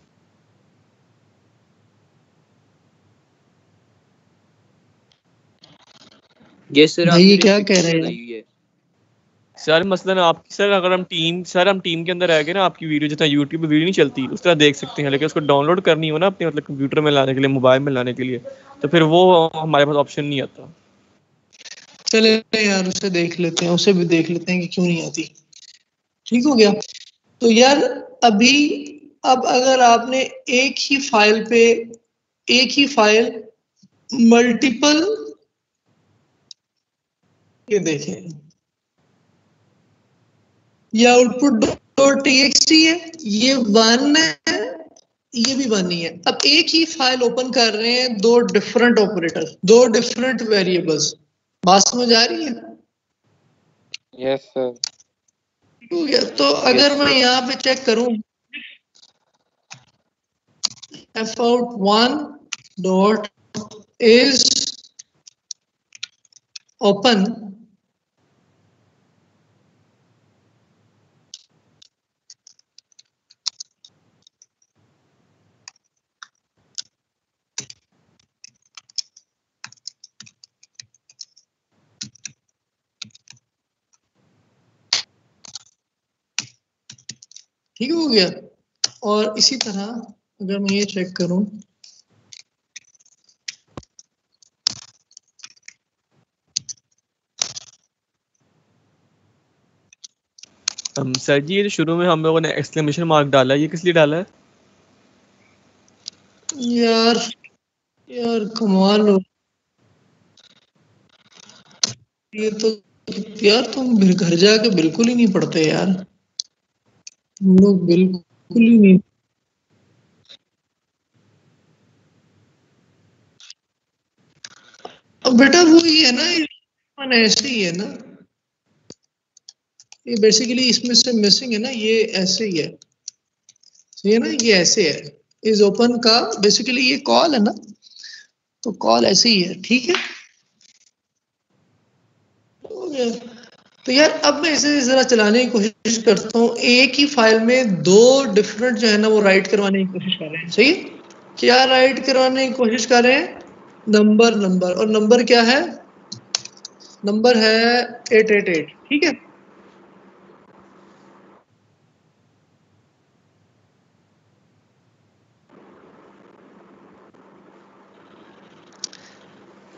ये सर भाई ये आपने क्या कह restriction रहे लगाई हैं? हुई है। सर मसलन आप सर अगर हम टीम के अंदर रह गए ना, आपकी वीडियो जितना यूट्यूब पे वीडियो नहीं चलती उस तरह देख सकते हैं, लेकिन उसको डाउनलोड करनी हो ना अपने मतलब कंप्यूटर में लाने के लिए, मोबाइल में लाने के लिए, तो फिर वो हमारे पास ऑप्शन नहीं आता। चले यार उसे देख लेते हैं, उसे भी देख लेते हैं कि क्यों नहीं आती। ठीक हो गया। तो यार अब अगर आपने एक ही फाइल मल्टीपल, ये देखें, ये output.txt है, ये 1 है, ये भी 1 ही है। अब एक ही फाइल ओपन कर रहे हैं, दो डिफरेंट ऑपरेटर, दो डिफरेंट वेरिएबल्स, बात समझ आ रही है? Yes sir. हो गया। तो अगर मैं यहाँ पे चेक करूं fout1 डॉट इज ओपन, ठीक हो गया। और इसी तरह अगर मैं ये चेक करूं सर जी ये जो शुरू में हम लोगों ने एक्सक्लेमेशन मार्क डाला है, ये किस लिए डाला है? यार कमाल हो, ये तो यार तुम घर जाके बिल्कुल ही नहीं पढ़ते यार, तुम लोग बिल्कुल ही नहीं। अब बेटा वो ही है ना, ऐसे ही है ना, ये बेसिकली इसमें से मिसिंग है ना, ये ऐसे ही है, सही है ना, ये ऐसे है, इज ओपन का बेसिकली ये कॉल है ना, तो कॉल ऐसे ही है, ठीक है? तो यार अब मैं इसे जरा चलाने की कोशिश करता हूँ, एक ही फाइल में दो डिफरेंट जो है ना वो राइट करवाने की कोशिश कर रहे हैं, सही है? क्या राइट करवाने की कोशिश कर रहे हैं? नंबर, और नंबर क्या है? नंबर है 888, ठीक है?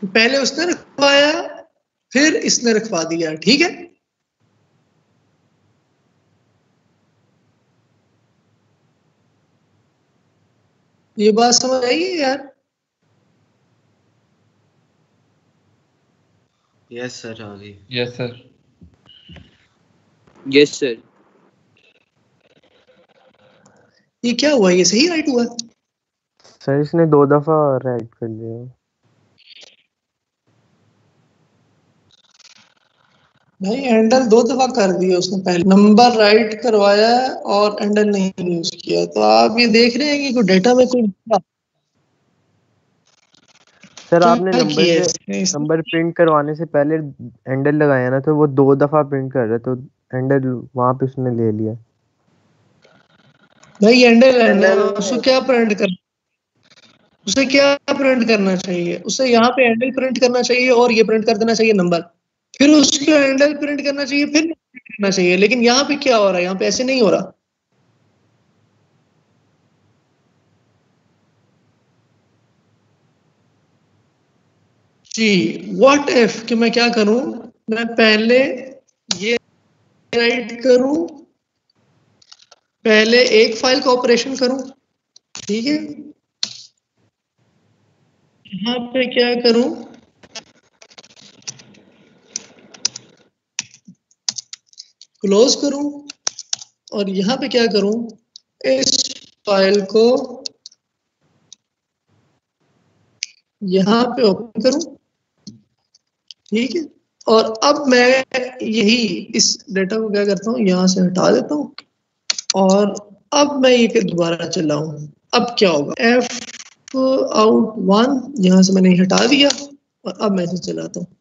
पहले उसने रखवाया फिर इसने रखवा दिया, ठीक है। ये बात समझ आई है यार? यस सर, आ गई। Yes sir. Yes sir. ये क्या हुआ, ये सही राइट हुआ? सर इसने 2 दफा राइट कर लिया। भाई हैंडल 2 दफा कर दिया उसने, पहले नंबर राइट करवाया और हैंडल नहीं यूज किया। तो आप ये देख रहे हैं कि कोई डेटा में कोई सर क्या आपने नंबर प्रिंट करवाने से पहले हैंडल लगाया ना, तो वो 2 दफा प्रिंट कर रहा, तो हैंडल वहां पे उसने ले लिया। भाई हैंडल उसको क्या प्रिंट कर, उसे क्या प्रिंट करना चाहिए? उसे यहाँ पे हैंडल प्रिंट करना चाहिए और ये प्रिंट कर देना चाहिए नंबर, फिर उसके हैंडल प्रिंट करना चाहिए, फिर प्रिंट करना चाहिए। लेकिन यहाँ पे क्या हो रहा है? यहाँ पे ऐसे नहीं हो रहा। जी, व्हाट इफ कि मैं क्या करूं, मैं पहले ये राइट करूं, पहले एक फाइल का ऑपरेशन करूं, ठीक है। यहाँ पे क्या करूं, क्लोज करूं, और यहाँ पे क्या करूं, इस फाइल को यहाँ पे ओपन करूं, ठीक है। और अब मैं यही इस डेटा को क्या करता हूँ, यहाँ से हटा देता हूँ, और अब मैं ये दोबारा चलाऊं। अब क्या होगा, F_out_1 यहाँ से मैंने हटा दिया, और अब मैं इसे चलाता हूँ।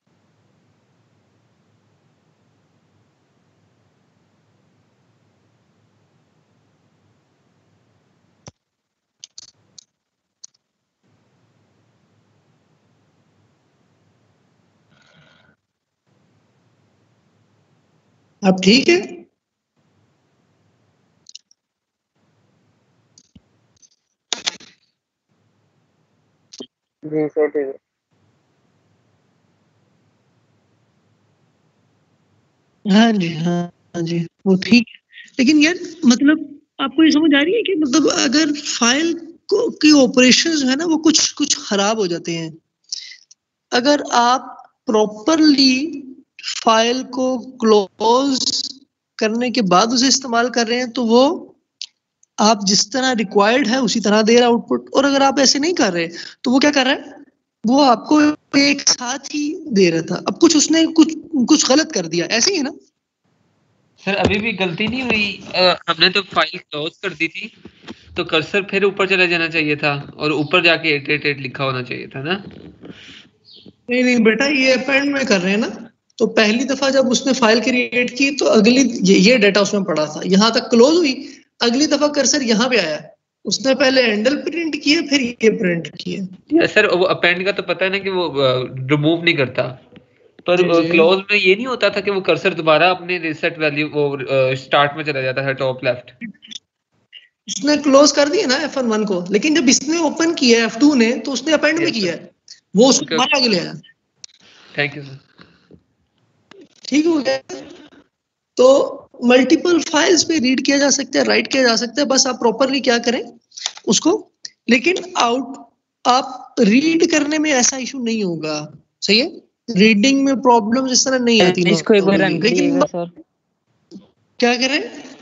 अब ठीक है। जी सर ठीक है। हाँ जी, हाँ जी, वो ठीक है। लेकिन यार मतलब आपको ये समझ आ रही है कि मतलब अगर फाइल को की ऑपरेशंस है ना, वो कुछ कुछ खराब हो जाते हैं। अगर आप प्रॉपरली फाइल को क्लोज करने के बाद उसे इस्तेमाल कर रहे हैं, तो वो आप जिस तरह रिक्वायर्ड है उसी तरह दे रहा आउटपुट। और अगर आप ऐसे नहीं कर रहे, तो वो क्या कर रहा है, वो आपको एक साथ ही दे रहा था। अब कुछ उसने कुछ गलत कर दिया, ऐसे ही है ना? सर अभी भी गलती नहीं हुई, हमने तो फाइल क्लोज कर दी थी, तो कर्सर फिर ऊपर चला जाना चाहिए था और ऊपर जाके 888 लिखा होना चाहिए था ना। नहीं नहीं बेटा, ये अपेंड में कर रहे हैं ना। तो पहली दफा जब उसने फाइल क्रिएट की, तो अगली ये डेटा उसमें पड़ा था, यहाँ तक क्लोज हुई। अगली दफा कर्सर यहाँ पे आया, उसने पहले हैंडल प्रिंट किया, फिर ये प्रिंट किया। यस सर, वो अपेंड का तो पता है ना कि वो रिमूव नहीं करता, पर क्लोज में ये नहीं होता था कि वो कर्सर दोबारा अपने रीसेट वैल्यू वो स्टार्ट में चला जाता है टॉप लेफ्ट। उसने क्लोज कर दिया ना F1 को, लेकिन जब इसने ओपन किया F2 ने, तो उसने अपेंड में किया है, वो उसको दोबारा आगे ले आया। Thank you sir. ठीक हो गया। तो मल्टीपल फाइल्स पे रीड किया जा सकता है, राइट किया जा सकता है, बस आप प्रॉपरली क्या करें उसको। लेकिन आप रीड करने में ऐसा इशू नहीं होगा, सही है। रीडिंग में प्रॉब्लम इस तरह नहीं आती। इसको एक बार रन करिएगा सर। क्या करें,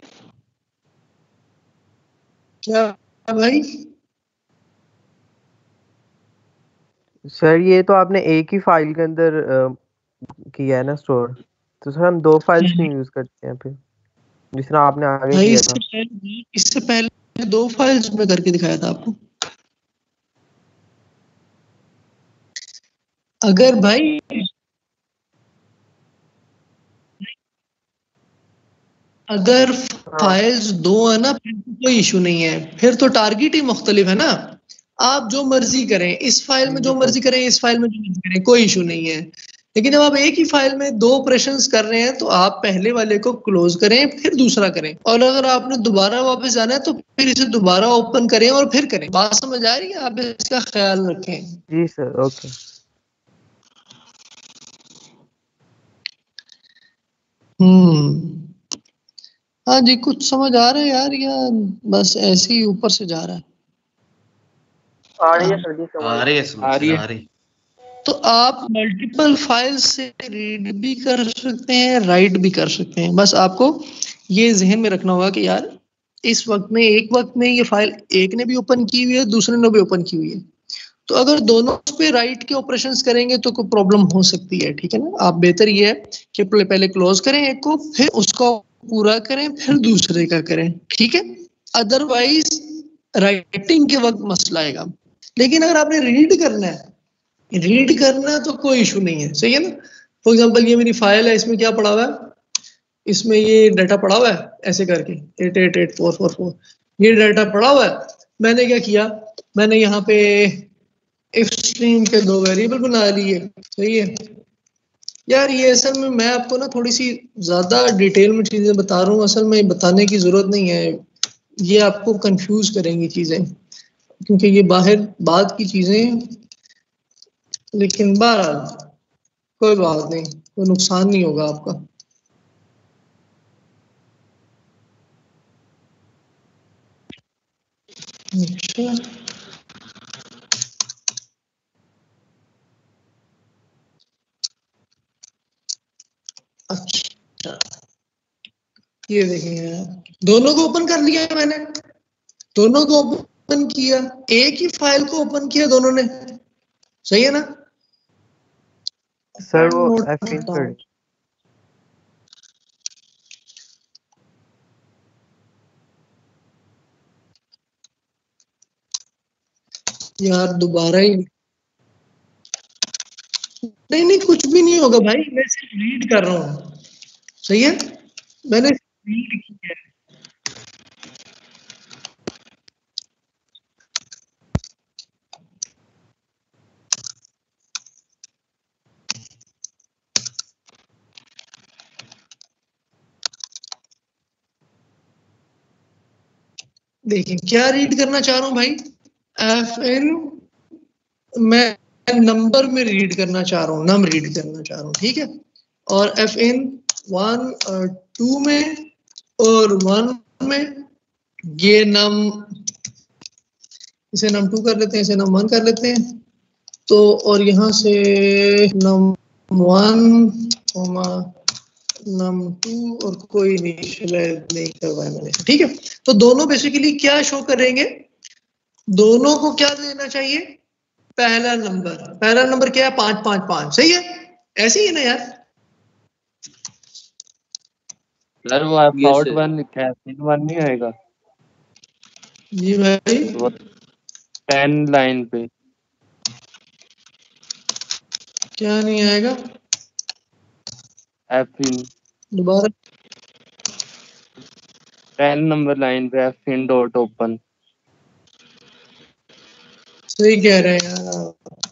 क्या भाई? सर ये तो आपने एक ही फाइल के अंदर किया है ना स्टोर, तो सर हम 2 फाइल्स क्यों यूज करते हैं फिर, जिस तरह आपने आगे किया था? इससे पहले 2 फाइल्स में करके दिखाया था आपको। अगर भाई अगर फाइल्स 2 है ना, फिर तो कोई इशू नहीं है, फिर तो टारगेट ही मुख्तलिफ है ना। आप जो मर्जी करें, इस फाइल में जो मर्जी करें, इस फाइल में जो मर्जी करें, कोई इशू नहीं है। लेकिन जब आप एक ही फाइल में 2 ऑपरेशंस कर रहे हैं, तो आप पहले वाले को क्लोज करें, फिर दूसरा करें। और अगर आपने दोबारा वापस जाना है, तो फिर इसे दोबारा ओपन करें और फिर करें। बात समझ आ रही है? आप इसका ख्याल रखें। जी सर, ओके। हाँ जी, कुछ समझ आ रहा है यार, या बस ऐसे ही ऊपर से जा रहा है? आ रही है सर जी, समझ आ रही है समझ, आ रही है। आ रही। तो आप मल्टीपल फाइल से रीड भी कर सकते हैं, राइट भी कर सकते हैं। बस आपको ये जहन में रखना होगा कि यार इस वक्त में, एक वक्त में ये फाइल एक ने भी ओपन की हुई है, दूसरे ने भी ओपन की हुई है। तो अगर दोनों पे राइट के ऑपरेशंस करेंगे तो कोई प्रॉब्लम हो सकती है, ठीक है ना। आप बेहतर ये है कि पहले क्लोज करें एक को, फिर उसको पूरा करें, फिर दूसरे का करें, ठीक है। अदरवाइज राइटिंग के वक्त मसला आएगा। लेकिन अगर आपने रीड करना है, रीड करना तो कोई इशू नहीं है, सही है ना। फॉर एग्जांपल ये मेरी फाइल है, इसमें क्या पड़ा हुआ है, इसमें ये डाटा पड़ा हुआ है ऐसे करके 888444, ये डाटा पड़ा हुआ है। मैंने क्या किया, मैंने यहाँ पे इफ स्ट्रीम के 2 वेरिएबल बना लिए, सही है यार। ये असल में मैं आपको ना थोड़ी सी ज्यादा डिटेल में चीजें बता रहा हूँ, असल में बताने की जरूरत नहीं है, ये आपको कंफ्यूज करेंगी चीजें, क्योंकि ये बाहर बात की चीजें। लेकिन बहरहाल कोई बात नहीं, कोई नुकसान नहीं होगा आपका। अच्छा, अच्छा, ये देखिए दोनों को ओपन कर लिया मैंने, दोनों को ओपन किया, एक ही फाइल को ओपन किया दोनों ने, सही है ना। सर वो नोट F3 डाउन। पर यार दोबारा ही नहीं, कुछ भी नहीं होगा भाई, मैं सिर्फ रीड कर रहा हूँ, सही है, मैंने रीड किया है। देखिए क्या रीड करना चाह रहा हूँ भाई, FN मैं नंबर में रीड करना चाह रहा हूँ, नम रीड करना चाह रहा हूँ, ठीक है। और FN 1 और 2 में और 1 में, ये नम, इसे नम 2 कर लेते हैं, इसे नम 1 कर लेते हैं। तो और यहाँ से नम 1 नम 2 और कोई नहीं करवाया मैंने, ठीक है। तो दोनों बेसिकली क्या शो करेंगे, दोनों को क्या देना चाहिए, पहला नंबर क्या है, 555, सही है, ऐसे ही है ना यार। सर वो एफआउट 1 लिखा है, एफइन 1 नहीं आएगा जी भाई, वो 10 लाइन पे क्या नहीं आएगा, एफइन दोबारा 10 नंबर लाइन पे एफइन डॉट ओपन। सही कह रहे हैं यार।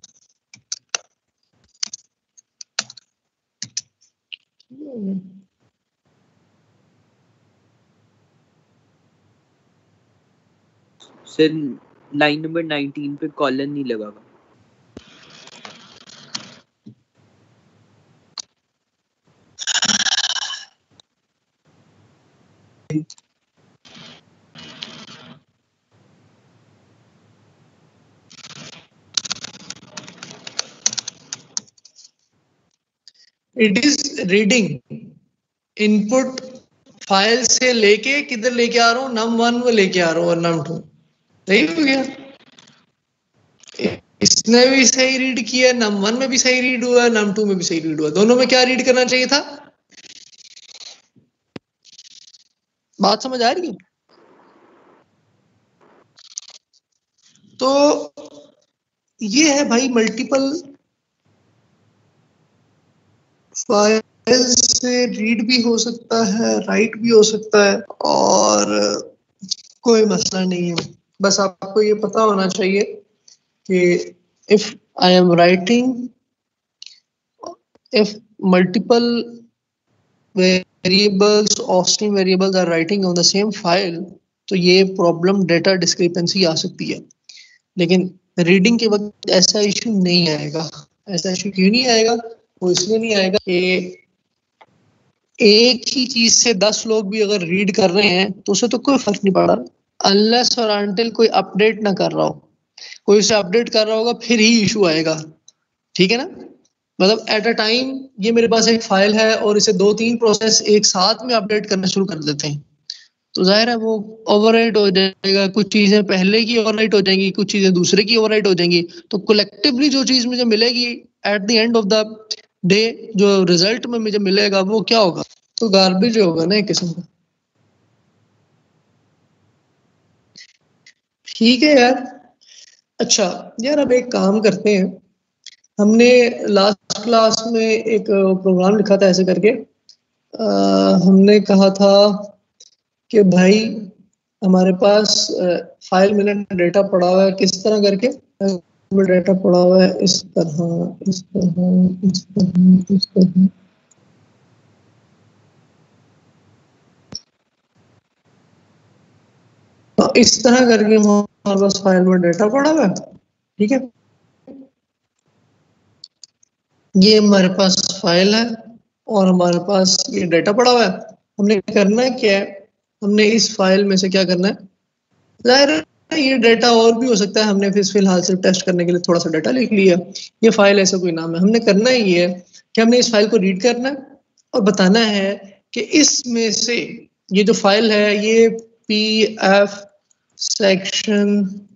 सर लाइन नंबर 19 पे कॉलन नहीं लगा हुआ। It is reading input file से लेके किधर लेके आ रहा हूँ, नम 1 में लेके आ रहा हूँ और नम 2, सही हो गया। इसने भी सही रीड किया, नम 1 में भी सही रीड हुआ, नम 2 में भी सही रीड हुआ, दोनों में क्या रीड करना चाहिए था। बात समझ आ रही है। तो ये है भाई, मल्टीपल फाइल से रीड भी हो सकता है, राइट भी हो सकता है, और कोई मसला नहीं है। बस आपको ये पता होना चाहिए कि if I am writing, if multiple variables or string variables are writing on the same file, तो ये प्रॉब्लम डेटा डिस्क्रिपेंसी आ सकती है। लेकिन रीडिंग के वक्त ऐसा इशू नहीं आएगा। ऐसा इशू क्यों नहीं आएगा, वो इसलिए नहीं आएगा कि एक ही चीज से 10 लोग भी अगर रीड कर रहे हैं तो उसे तो कोई फर्क नहीं पड़ रहा, अनलेस और अनटिल कोई अपडेट ना कर रहा हो। कोई उसे अपडेट कर रहा होगा फिर ही इशू आएगा, ठीक है ना। मतलब एट अ टाइम ये मेरे पास एक फाइल है और इसे 2-3 प्रोसेस एक साथ में अपडेट करना शुरू कर देते हैं, तो जाहिर है वो ओवरराइट हो जाएगा। कुछ चीजें पहले की ओवरराइट हो जाएंगी, कुछ चीजें दूसरे की ओवरराइट हो जाएंगी, तो कलेक्टिवली जो चीज मुझे मिलेगी at the end of the day, जो रिजल्ट में मुझे मिलेगा वो क्या होगा, तो गार्बेज होगा ना एक किस्म का। ठीक है यार। अच्छा यार, अब एक काम करते हैं, हमने लास्ट क्लास में एक प्रोग्राम लिखा था ऐसे करके, हमने कहा था कि भाई हमारे पास फाइल मिनट डेटा पड़ा हुआ है, किस तरह करके डेटा पड़ा हुआ है, इस तरह इस तरह इस तरह इस तरह। तो इस तरह करके हमारे पास फाइल में डेटा पड़ा हुआ है, ठीक है। ये हमारे पास फाइल है और हमारे पास ये डेटा पड़ा हुआ है। हमने करना है क्या है, हमने इस फाइल में से क्या करना है, जाहिर है ये डेटा और भी हो सकता है, हमने फिलहाल सिर्फ टेस्ट करने के लिए थोड़ा सा डेटा लिख लिया, ये फाइल ऐसा कोई नाम है। हमने करना ही है कि हमने इस फाइल को रीड करना है और बताना है कि इसमें से ये जो फाइल है ये PF सेक्शन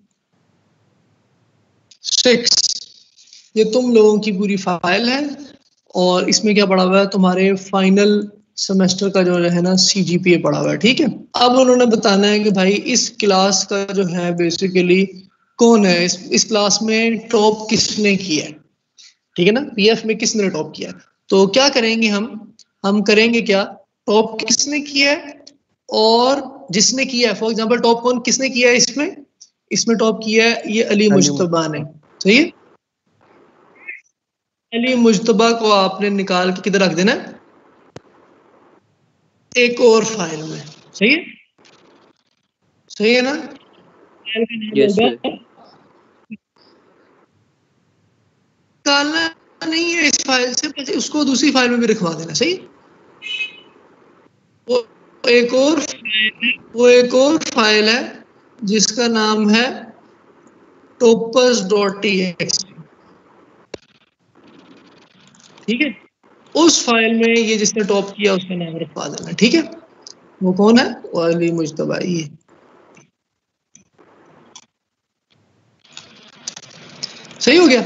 6 ये तुम लोगों की पूरी फाइल है और इसमें क्या पड़ा हुआ है, तुम्हारे फाइनल सेमेस्टर का जो है ना CGPA पड़ा हुआ है, ठीक है। अब उन्होंने बताना है कि भाई इस क्लास का जो है बेसिकली कौन है, इस क्लास में टॉप किसने किया है, ठीक है ना, PF में किसने टॉप किया है। तो क्या करेंगे हम करेंगे क्या, टॉप किसने किया है और जिसने किया है, फॉर एग्जाम्पल टॉप कौन किसने किया है, इसमें टॉप किया है ये अली मुज्तबा ने, सही है। अली मुज्तबा को आपने निकाल के किधर रख देना, एक और फाइल में, सही है, सही है ना। Yes, sir. निकालना नहीं है इस फाइल से, बस उसको दूसरी फाइल में भी रखवा देना, सही। वो एक और फाइल है जिसका नाम है topaz.txt, ठीक है। उस फाइल में ये जिसने टॉप किया उसका नाम रखवा देना, ठीक है। वो कौन है, वो अली मुज्तबा, ये सही हो गया।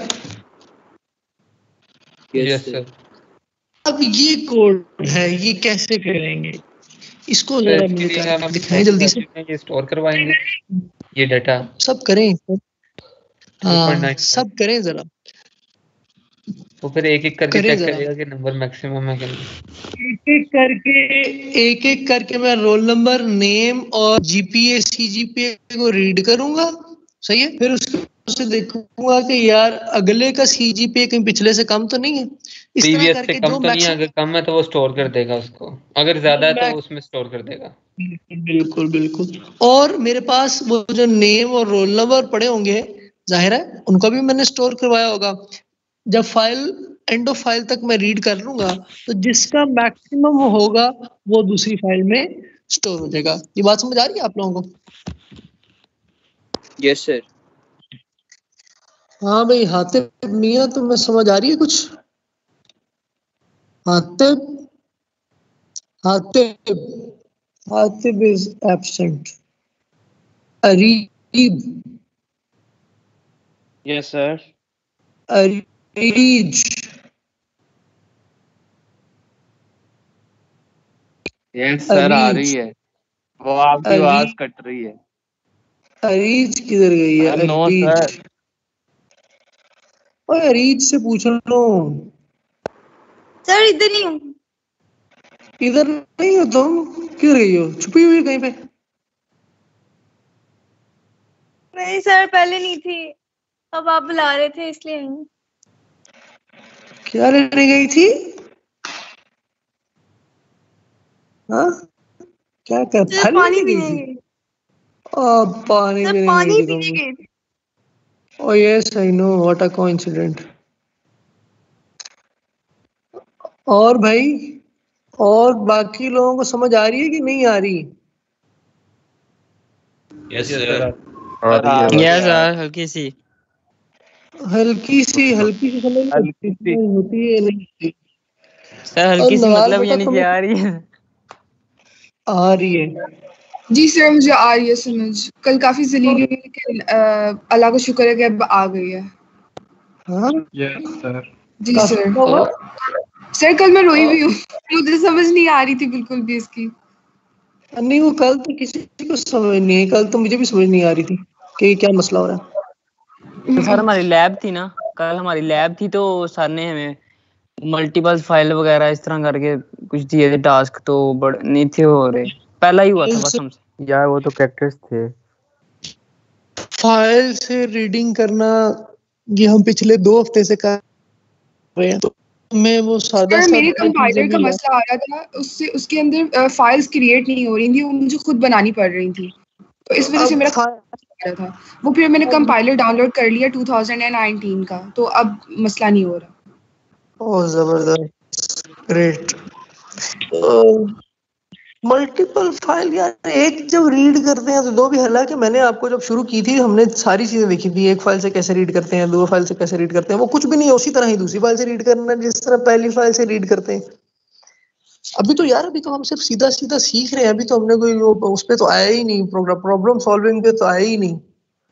Yes, sir. अब ये कोड है, ये कैसे करेंगे, इसको जरा मुझे करके दिखाएं जल्दी से। ये स्टोर करवाएंगे ये डाटा, सब करें, हाँ सब करें जरा, तो फिर एक एक करके करें चेक जरा। करेगा कि नंबर मैक्सिमम है कि नहीं। एक एक करके मैं रोल नंबर, नेम और GPA CGPA को रीड करूंगा, सही है। फिर उससे देखूंगा कि यार अगले का CGPA कहीं पिछले से कम तो नहीं है, इस तरह प्रीवियस से करके कम जो तो नहीं है, अगर कम है तो वो स्टोर कर देगा उसको, अगर ज्यादा है तो वो उसमें स्टोर कर देगा। बिल्कुल बिल्कुल। और मेरे पास वो जो नेम और रोल नंबर पड़े होंगे, जाहिर है उनका भी मैंने स्टोर करवाया होगा। जब फाइल एंड ऑफ फाइल तक मैं रीड कर लूंगा तो जिसका मैक्सिमम होगा वो दूसरी फाइल में स्टोर हो जाएगा। ये बात समझ आ रही है आप लोगों को? Yes, sir. हाँ भाई हातिब मियां, तो मैं समझ आ रही है कुछ? Hatib Hatib Hatib is absent. Areeb, yes sir. Areej, yes sir, आ रही है, वो आपकी आवाज कट रही है। अरीज किधर गई है? No Areej, sir. ओए अरीज से पूछ लो। सर इधर ही हूँ। इधर नहीं हो तुम, क्यों रही हो छुपी हुई कहीं पे? नहीं सर, पहले नहीं थी, अब आप बुला रहे थे इसलिए आई हूँ। क्या लेने गई थी? हाँ क्या कर फल पानी लेने पीने गई थी? गई। पानी सर पीने पानी गई थी पीने तुम? गई थी। Oh yes, I know, what a coincidence. और भाई और बाकी लोगों को समझ आ रही है कि नहीं आ रही? Yes sir. यस सर, हल्की सी हल्की सी समझ हल्की सी होती है नहीं? सर, और हल्की सी नवाल मतलब बेटा यानी कि तुम्हें आ रही है। आ रही है? जी सर, मुझे आ रही है समझ। कल काफी जलीली हुई लेकिन अल्लाह का शुक्र है कि अब आ गई है। हाँ यस सर। जी काफी सर। हुआ? सर कल मैं रोई हुई हूँ, मुझे समझ नहीं आ रही थी बिल्कुल भी इसकी। नहीं, वो कल तो किसी को समझ नहीं है, कल तो मुझे भी समझ नहीं आ रही थी कि क्या मसला हो रहा है। तो सर हमारी लैब थी ना, कल हमारी लैब थी, तो सर ने हमें मल्टीपल फाइल वगैरह इस तरह करके कुछ दिए थे टास्क, तो बड़े नहीं थे हो रहे। पहला ही हुआ था बस हमसे। यार वो तो कैरेक्टर्स थे। फाइल से रीडिंग करना ये हम पिछले 2 हफ्ते से कर रहे हैं, तो मैं वो सादा सर मेरे सादा कंपाइलर चीजें का भी मसला आ रहा था, उससे उसके अंदर फाइल्स क्रिएट नहीं हो रही थी, वो मुझे खुद बनानी पड़ रही थी, तो इस वजह से अब मेरा आ रहा था वो। फिर मैंने कंपाइलर डाउनलोड कर लिया 2019 का, तो अब मसला नहीं हो रहा। ओ जबरदस्त, ग्रेट। मल्टीपल फाइल यार, एक जब रीड करते हैं तो दो भी। हालांकि मैंने आपको जब शुरू की थी हमने सारी चीजें देखी थी, एक फाइल से कैसे रीड करते हैं, 2 फाइल से कैसे रीड करते हैं, वो कुछ भी नहीं है, उसी तरह ही दूसरी फाइल से रीड करना जिस तरह पहली फाइल से रीड करते हैं। अभी तो यार, अभी तो हम सिर्फ सीधा सीधा सीख रहे हैं, अभी तो हमने कोई उस पे तो आया ही नहीं, प्रॉब्लम सॉल्विंग पे तो आया ही नहीं।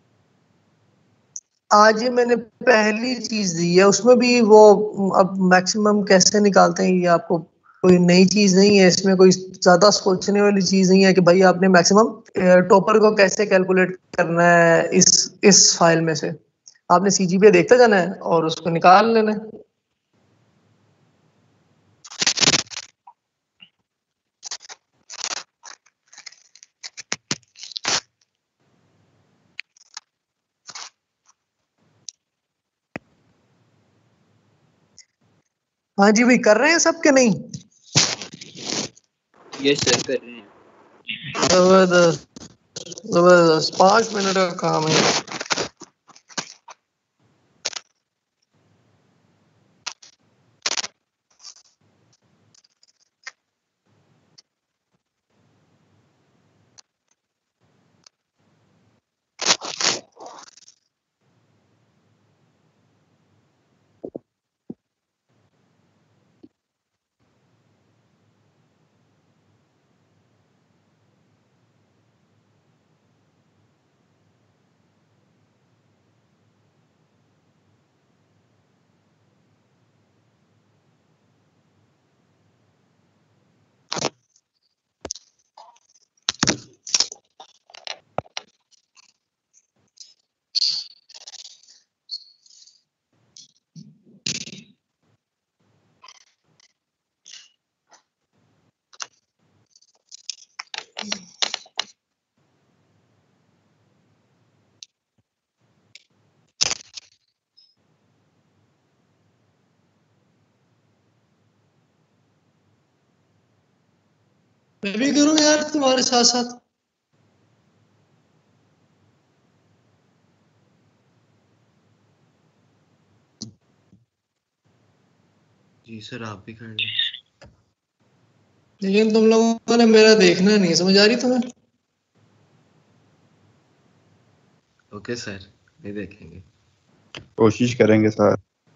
आज ये मैंने पहली चीज दी है, उसमें भी वो अब मैक्सिमम कैसे निकालते हैं ये आपको कोई नई चीज नहीं है, इसमें कोई ज्यादा सोचने वाली चीज नहीं है कि भाई आपने मैक्सिमम टॉपर को कैसे कैलकुलेट करना है इस फाइल में से। आपने सीजीपीए देखते जाना है और उसको निकाल लेना है। हाँ जी भाई, कर रहे हैं सब के नहीं? यस सर, कर रहे हैं। जबरदस्त जबरदस्त, 5 मिनट का काम है। मैं भी करूँ यार तुम्हारे साथ साथ? जी सर, आप भी कर लें। लेकिन तुम लोगों ने मेरा देखना नहीं, समझ आ रही तुम्हें? ओके सर, ये देखेंगे। कोशिश करेंगे सर।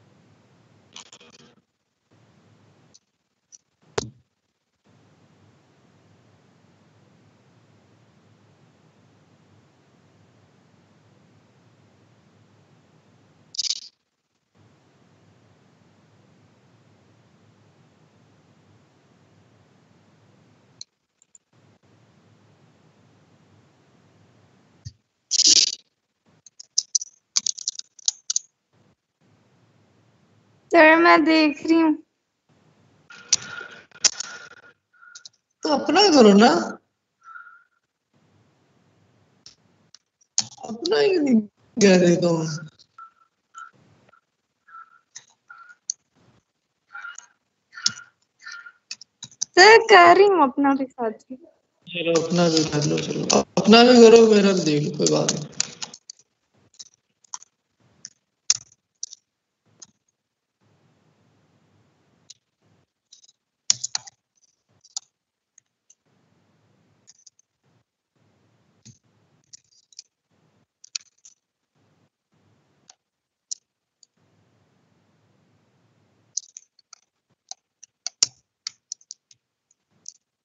सर मैं देख रही हूँ। तो अपना करो ना, अपना ही नहीं कह रहे तुम। सर कर रही हूँ अपना भी साथ ही। चलो अपना भी कर लो, चलो अपना भी करो, मेरा भी देख लो, कोई बात नहीं।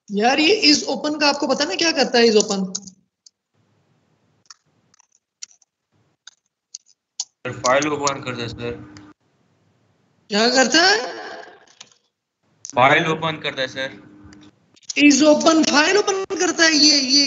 यार ये इज ओपन का आपको पता ना क्या करता है इज ओपन? फाइल ओपन करता है सर। क्या करता है? फाइल ओपन करता है sir. Is open file open करता है।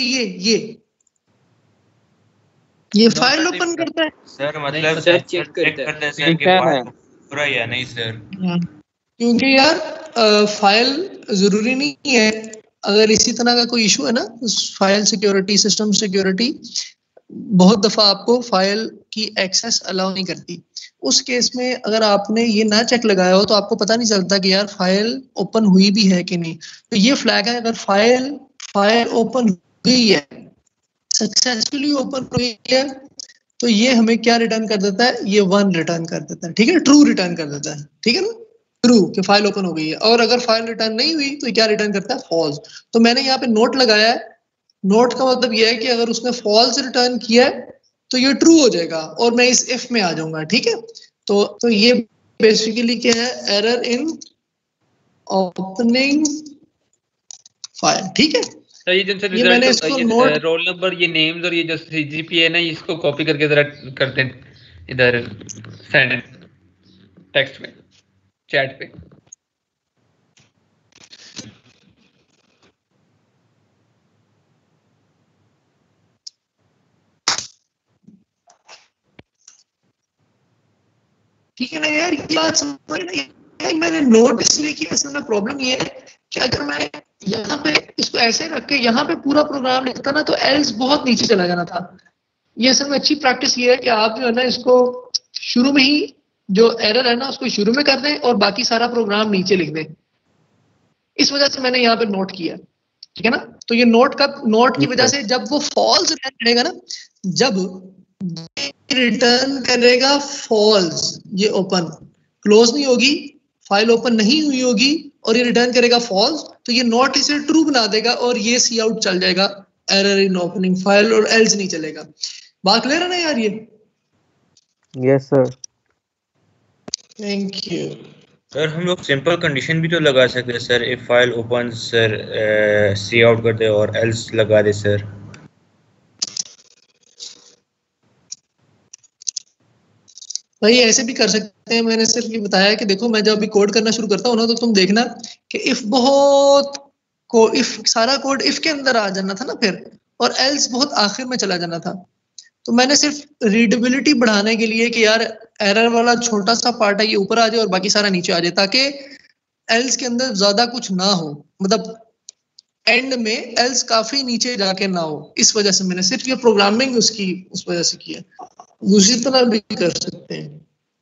ये फाइल ओपन करता है सर मतलब सर चेक करता करता है है। सर कि फाइल पूरा या नहीं सर। क्योंकि यार फाइल जरूरी नहीं है। अगर इसी तरह का कोई इशू है ना, फाइल सिक्योरिटी, सिस्टम सिक्योरिटी, बहुत दफा आपको फाइल की एक्सेस अलाउ नहीं करती। उस केस में अगर आपने ये ना चेक लगाया हो तो आपको पता नहीं चलता कि यार फाइल ओपन हुई भी है कि नहीं। तो ये फ्लैग है, अगर फाइल ओपन हुई है, सक्सेसफुली ओपन हुई है, तो ये हमें क्या रिटर्न कर देता है? ये 1 रिटर्न कर देता है। ठीक है, ट्रू रिटर्न कर देता है। ठीक है ना, ट्रू कि फाइल ओपन हो गई है। और अगर फाइल रिटर्न नहीं हुई तो क्या रिटर्न करता है? फॉल्स। तो मैंने यहाँ पे नोट लगाया है। नोट का मतलब ये है कि अगर उसने फॉल्स रिटर्न किया है तो ये ट्रू हो जाएगा और मैं इस इफ में आ जाऊंगा। ठीक है, तो ये बेसिकली क्या है? Error in opening file. ठीक है, सर ये जिनसे ये मैंने रिजल्ट इसको ये नोट रोल नंबर, ये नेम्स और ये जो सीजीपीए है ना, इसको कॉपी करके जरा कर दें इधर सेंड टेक्स्ट में, चैट पे। ठीक है ना यार, ये बात समझ नहीं है। मैंने नोट इसलिए किया, असल में प्रॉब्लम ये है कि अगर मैं यहाँ पे इसको ऐसे रख के यहाँ पे पूरा प्रोग्राम लिखता ना तो एल्स बहुत नीचे चला जाना था। ये असल में अच्छी प्रैक्टिस ये है कि आप जो है ना इसको शुरू में ही जो एरर है ना उसको शुरू में कर दें और बाकी सारा प्रोग्राम नीचे लिख दें। इस वजह से मैंने यहाँ पे नोट किया। ठीक है ना, तो ये नोट की वजह से जब वो फॉल्स रिटर्न करेगा ना, जब रिटर्न करेगा फॉल्स, ये ओपन क्लोज नहीं होगी, फाइल ओपन नहीं हुई होगी और ये रिटर्न करेगा फॉल्स, तो ये नोट इसे ट्रू बना देगा और ये सी आउट चल जाएगा, एरर इन ओपनिंग फाइल, और एल्स नहीं चलेगा। बात क्लियर है ना यार? ये yes sir. Thank you. Sir हम लोग सिंपल कंडीशन भी तो लगा सकते हैं सर, if file open sir C out कर दे और एल्स लगा दे सर। भाई ऐसे भी कर सकते हैं। मैंने सिर्फ ये बताया कि देखो मैं जब अभी कोड करना शुरू करता हूँ ना तो तुम देखना कि इफ सारा कोड इफ के अंदर आ जाना था ना फिर, और एल्स बहुत आखिर में चला जाना था। तो मैंने सिर्फ रीडेबिलिटी बढ़ाने के लिए कि यार एरर वाला छोटा सा पार्ट है ये ऊपर आ जाए और बाकी सारा नीचे आ जाए, ताकि एल्स के अंदर ज्यादा कुछ ना हो, मतलब एंड में एल्स काफी नीचे जाके ना हो। इस वजह से मैंने सिर्फ ये प्रोग्रामिंग उसकी उस वजह से किया। दूसरी तरह भी कर सकते हैं।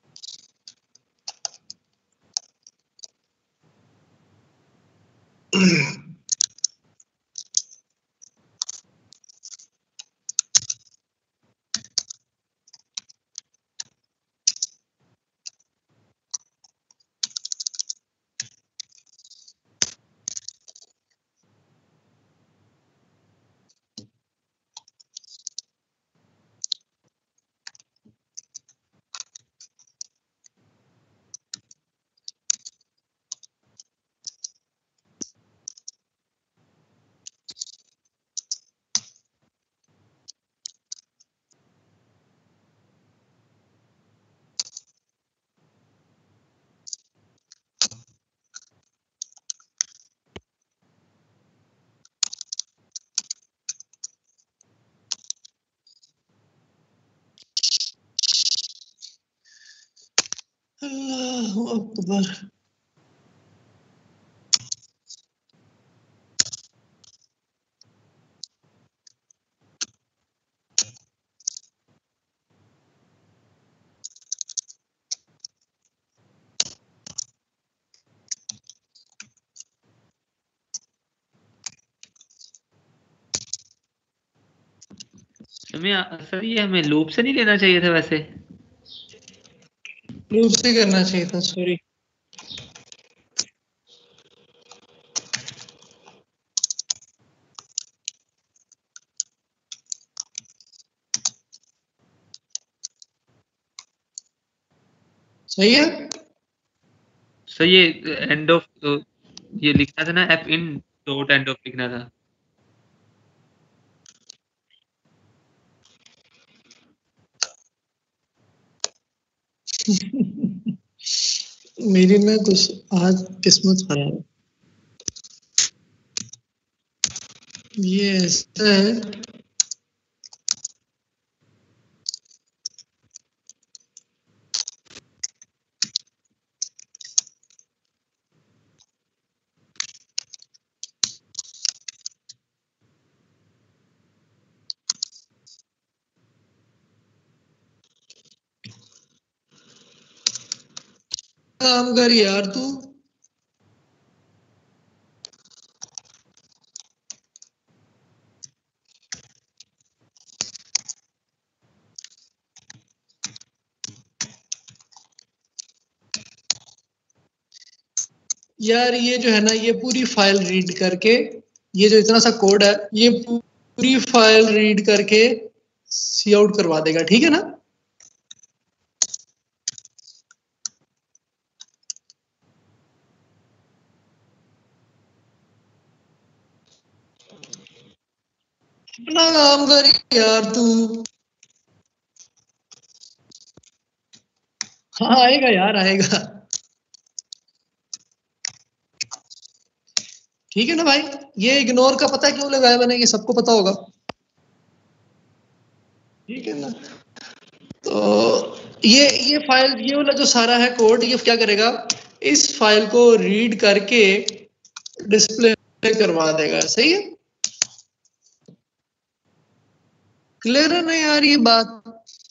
अल्लाहु अकबर। सर ये हमें लूप से नहीं लेना चाहिए था वैसे? लूप से करना चाहिए था, सॉरी। सही है। सर ये एंड ऑफ ये लिखना था ना, F in dot end of लिखना था। मेरी ना कुछ आज किस्मत खराब है। ये ऐसा है, काम कर यार तू। यार ये जो है ना, ये पूरी फाइल रीड करके, ये जो इतना सा कोड है, ये पूरी फाइल रीड करके सी आउट करवा देगा, ठीक है ना। अपना काम कर यार तू। हाँ आएगा यार, आएगा। ठीक है ना भाई। ये इग्नोर का पता है क्यों लगाया मैंने, ये सबको पता होगा। ठीक है ना। तो ये फाइल, ये वाला जो सारा है कोड, ये क्या करेगा, इस फाइल को रीड करके डिस्प्ले करवा देगा। सही है, क्लियर है ना यार ये बात।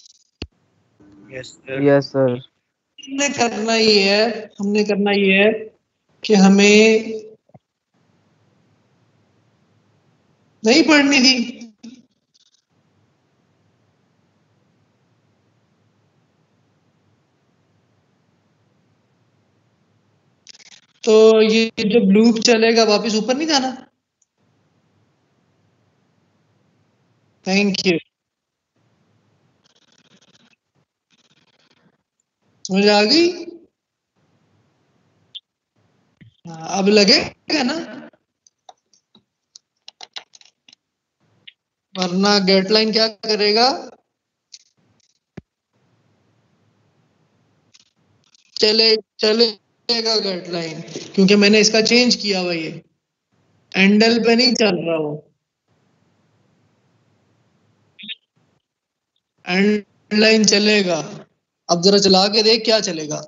Yes sir. हमने करना ये है, हमने करना ये है कि हमें नहीं पढ़नी थी। तो ये जब लूप चलेगा वापस ऊपर नहीं जाना। Thank you. समझ आ गई। हाँ, अब लगेगा ना, वरना गेट लाइन क्या करेगा, चलेगा गेट लाइन, क्योंकि मैंने इसका चेंज किया हुआ, ये एंडल पे नहीं चल रहा वो। एंड लाइन चलेगा। अब जरा चला के देख क्या चलेगा।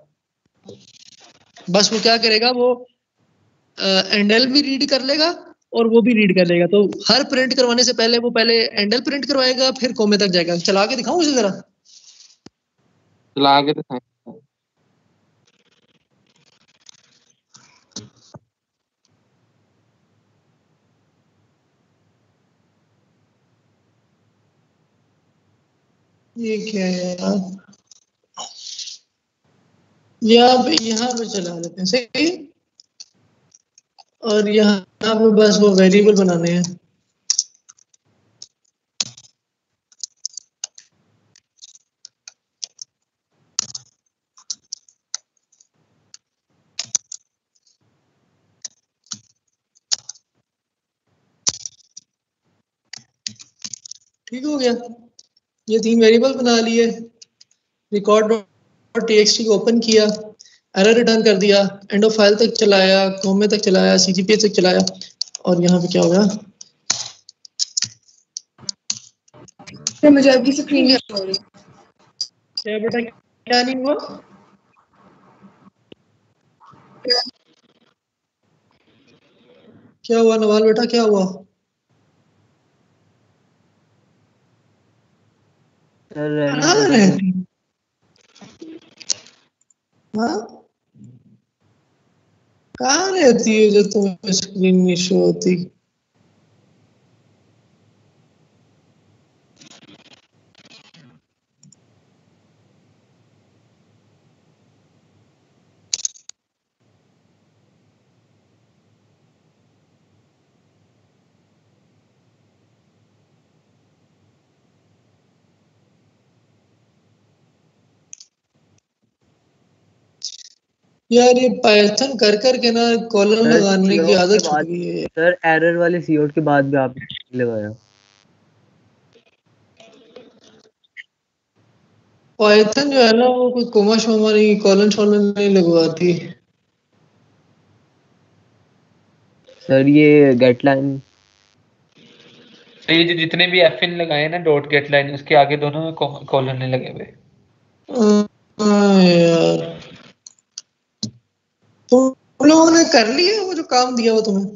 बस वो क्या करेगा, वो एंडल भी रीड कर लेगा और वो भी रीड कर लेगा। तो हर प्रिंट करवाने से पहले वो पहले एंडल प्रिंट करवाएगा, फिर कोमे तक जाएगा। चला के दिखाऊं उसे जरा। चला के दिखाएं। ये क्या है यार, यहाँ पे चला लेते हैं। सही। और यहाँ पे बस वो वेरिएबल बनाने हैं। ठीक हो गया। ये 3 वेरिएबल बना लिए, रिकॉर्ड डॉट टीएक्सटी को ओपन किया, एरर रिटर्न कर दिया, एंड ऑफ फाइल तक चलाया, कोमे तक चलाया, सीजीपीए तक चलाया। और यहाँ पे क्या होगा, तो मुझे अभी स्क्रीन नहीं हो रही। क्या बेटा, क्या नहीं हुआ। क्या हुआ नवाल बेटा, क्या हुआ। कहाँ रहती, हाँ कहाँ रहती है जो तुम्हें स्क्रीन नहीं शो होती। यार ये पाइथन कर करके ना कॉलम सर लगाने की सीआउट के आदत छूट बाद गई है। सर एरर वाले सीआउट के बाद भी आपने नहीं लगाया। पाइथन जो है ना वो कोई कोमा शोमा नहीं, कॉलन शॉलन नहीं लगवाती। सर ये गेटलाइन तो ये जो जितने भी एफिन लगाए ना डॉट गेट लाइन उसके आगे दोनों में कॉलन नहीं लगे हुए। यार तुम लोगों ने कर लिया वो जो काम दिया वो तुम्हें?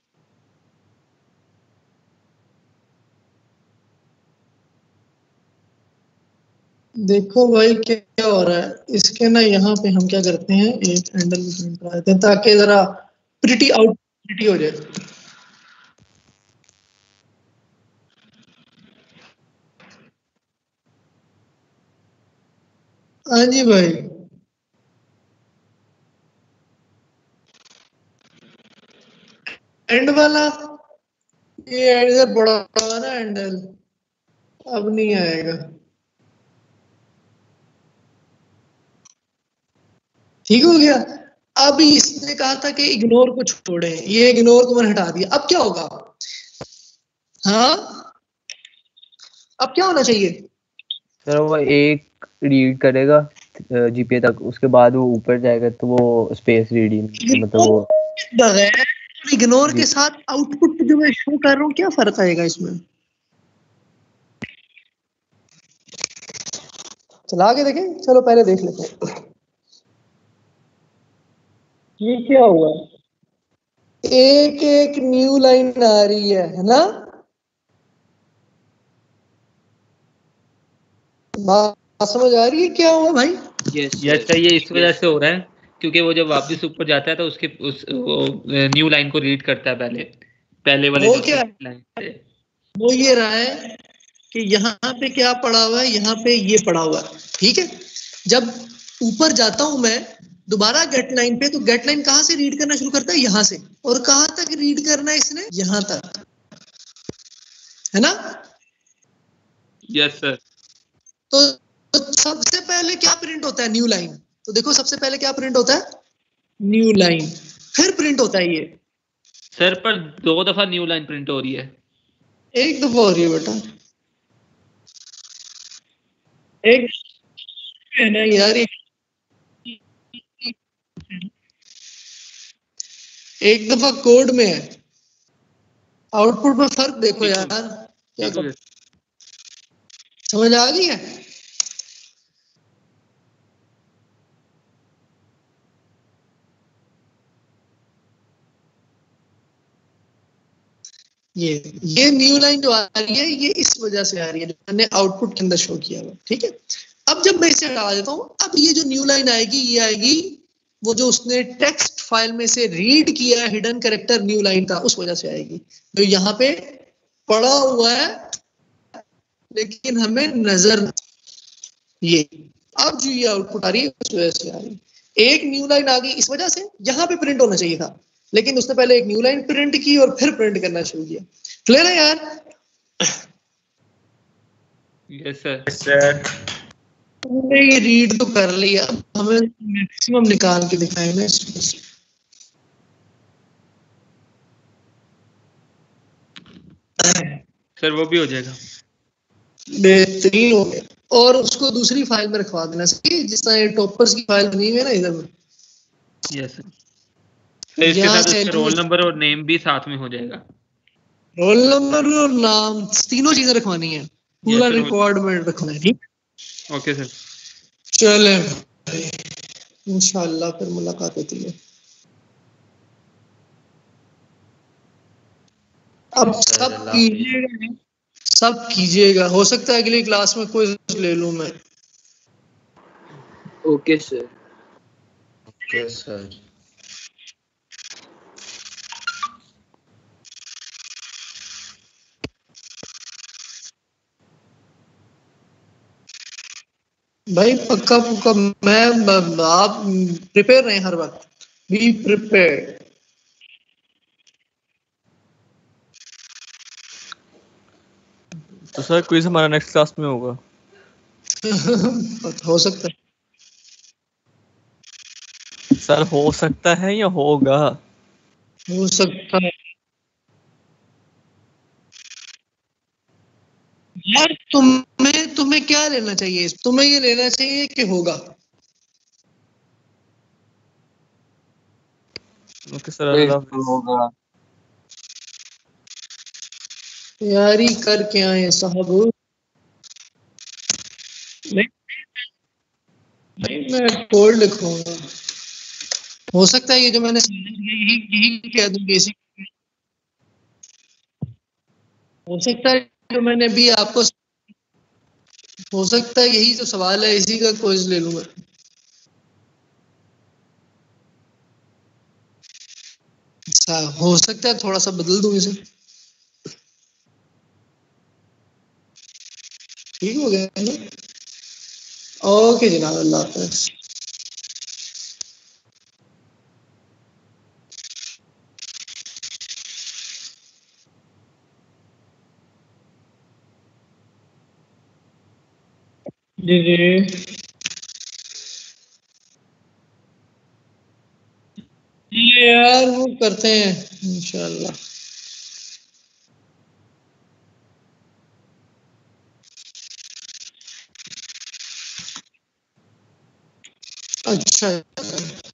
देखो भाई क्या हो रहा है इसके ना, यहाँ पे हम क्या करते हैं एक हैंडल प्रिंट करा देते हैं ताकि जरा प्रिटी आउट प्रिटी हो जाए। हाँ जी भाई, एंड वाला ये इधर बड़ा है ना हैंडल, अब नहीं आएगा। ठीक हो गया। अब इसने कहा था कि इग्नोर को छोड़े, ये इग्नोर को मैंने हटा दिया। अब क्या होगा? हाँ अब क्या होना चाहिए? सर वो एक रीड करेगा जीपीए तक, उसके बाद वो ऊपर जाएगा तो वो स्पेस रीडिंग मतलब वो बगैर इग्नोर के साथ आउटपुट जो मैं शो कर रहा हूँ क्या फर्क आएगा इसमें? चला के देखें, चलो पहले देख लेते हैं ये क्या हुआ। एक एक न्यू लाइन आ रही है ना? बात समझ आ रही है क्या हुआ भाई? यस सर, ये इस वजह से हो रहा है क्योंकि वो जब वापस ऊपर जाता है तो उसके उस न्यू लाइन को रीड करता है पहले वाले वो जो क्या लाइन थे। वो ये रहा है कि यहाँ पे क्या पड़ा हुआ है, यहाँ पे ये पड़ा हुआ है। ठीक है, जब ऊपर जाता हूं मैं दोबारा गेट लाइन पे, तो गेट लाइन कहाँ से रीड करना शुरू करता है? यहाँ से। और कहाँ तक रीड करना है इसने? यहाँ तक, है ना? Yes sir. तो सबसे पहले क्या प्रिंट होता है? New line. तो देखो सबसे पहले क्या प्रिंट होता है? New line. फिर प्रिंट होता है ये। सर पर 2 दफा न्यू लाइन प्रिंट हो रही है। एक दफा हो रही है बेटा, एक है ना यार, एक दफा कोड में है, आउटपुट में फर्क देखो यार क्या कर... समझ आ गई है? ये न्यू लाइन जो आ रही है ये इस वजह से आ रही है जो मैंने आउटपुट के अंदर शो किया हुआ। ठीक है, अब जब मैं इसे हटा देता हूं, अब ये जो न्यू लाइन आएगी ये आएगी वो जो उसने टेक्स्ट फाइल में से रीड किया है हिडन कैरेक्टर न्यू लाइन का, उस वजह से आएगी जो यहाँ पे पड़ा हुआ है लेकिन हमें नजर ये। अब जो ये आउटपुट आ रही है उस वजह से आ रही है। एक न्यू लाइन आ गई इस वजह से, यहाँ पे प्रिंट होना चाहिए था लेकिन उसने पहले एक न्यू लाइन प्रिंट की और फिर प्रिंट करना शुरू किया। क्लियर है यार? Yes sir. सर हमने ये रीड तो कर लिया, अब हमें मैक्सिमम निकाल के दिखाएं ना इसमें से। सर वो भी हो जाएगा। बेहतरीन हो गया। और उसको दूसरी फाइल में रखवा देना, सही जिस तरह टॉपर्स की फाइल बनी हुई है ना इधर में। Yes sir. तो इसके साथ उसका रोल नंबर और नेम भी साथ में हो जाएगा। रोल नंबर और नाम तीनों चीजें रखवानी है, पूरा रिकॉर्ड में रखना है। ठीक, ओके सर। चले इंशाल्लाह फिर मुलाकात होती है। अब सब कीजिएगा, हो सकता है अगली क्लास में कोई ले लूं मैं। Okay sir. Okay sir. भाई पक्का पुक्का मैं आप प्रिपेयर रहें हर वक्त, बी प्रिपेयर। तो सर क्विज हमारा नेक्स्ट क्लास में होगा। हो सकता है सर हो सकता है या होगा? हो सकता है यार। तुम्हें क्या लेना चाहिए? तुम्हें ये लेना चाहिए कि होगा। ओके सर, अल्लाह हाफिज। होगा। यारी कर क्या है साहब? नहीं नहीं, मैं कोड लिखूंगा। हो सकता है ये जो मैंने यही यही कह दूंगी इसी। हो सकता है जो मैंने भी आपको, हो सकता है यही जो सवाल है इसी का क्विज ले लूंगा। हो सकता है थोड़ा सा बदल दूं इसे। ठीक हो गया ना? ओके जनाब, अल्लाह हाफिज। जी जी जी यार, वो करते हैं इंशाल्लाह। अच्छा।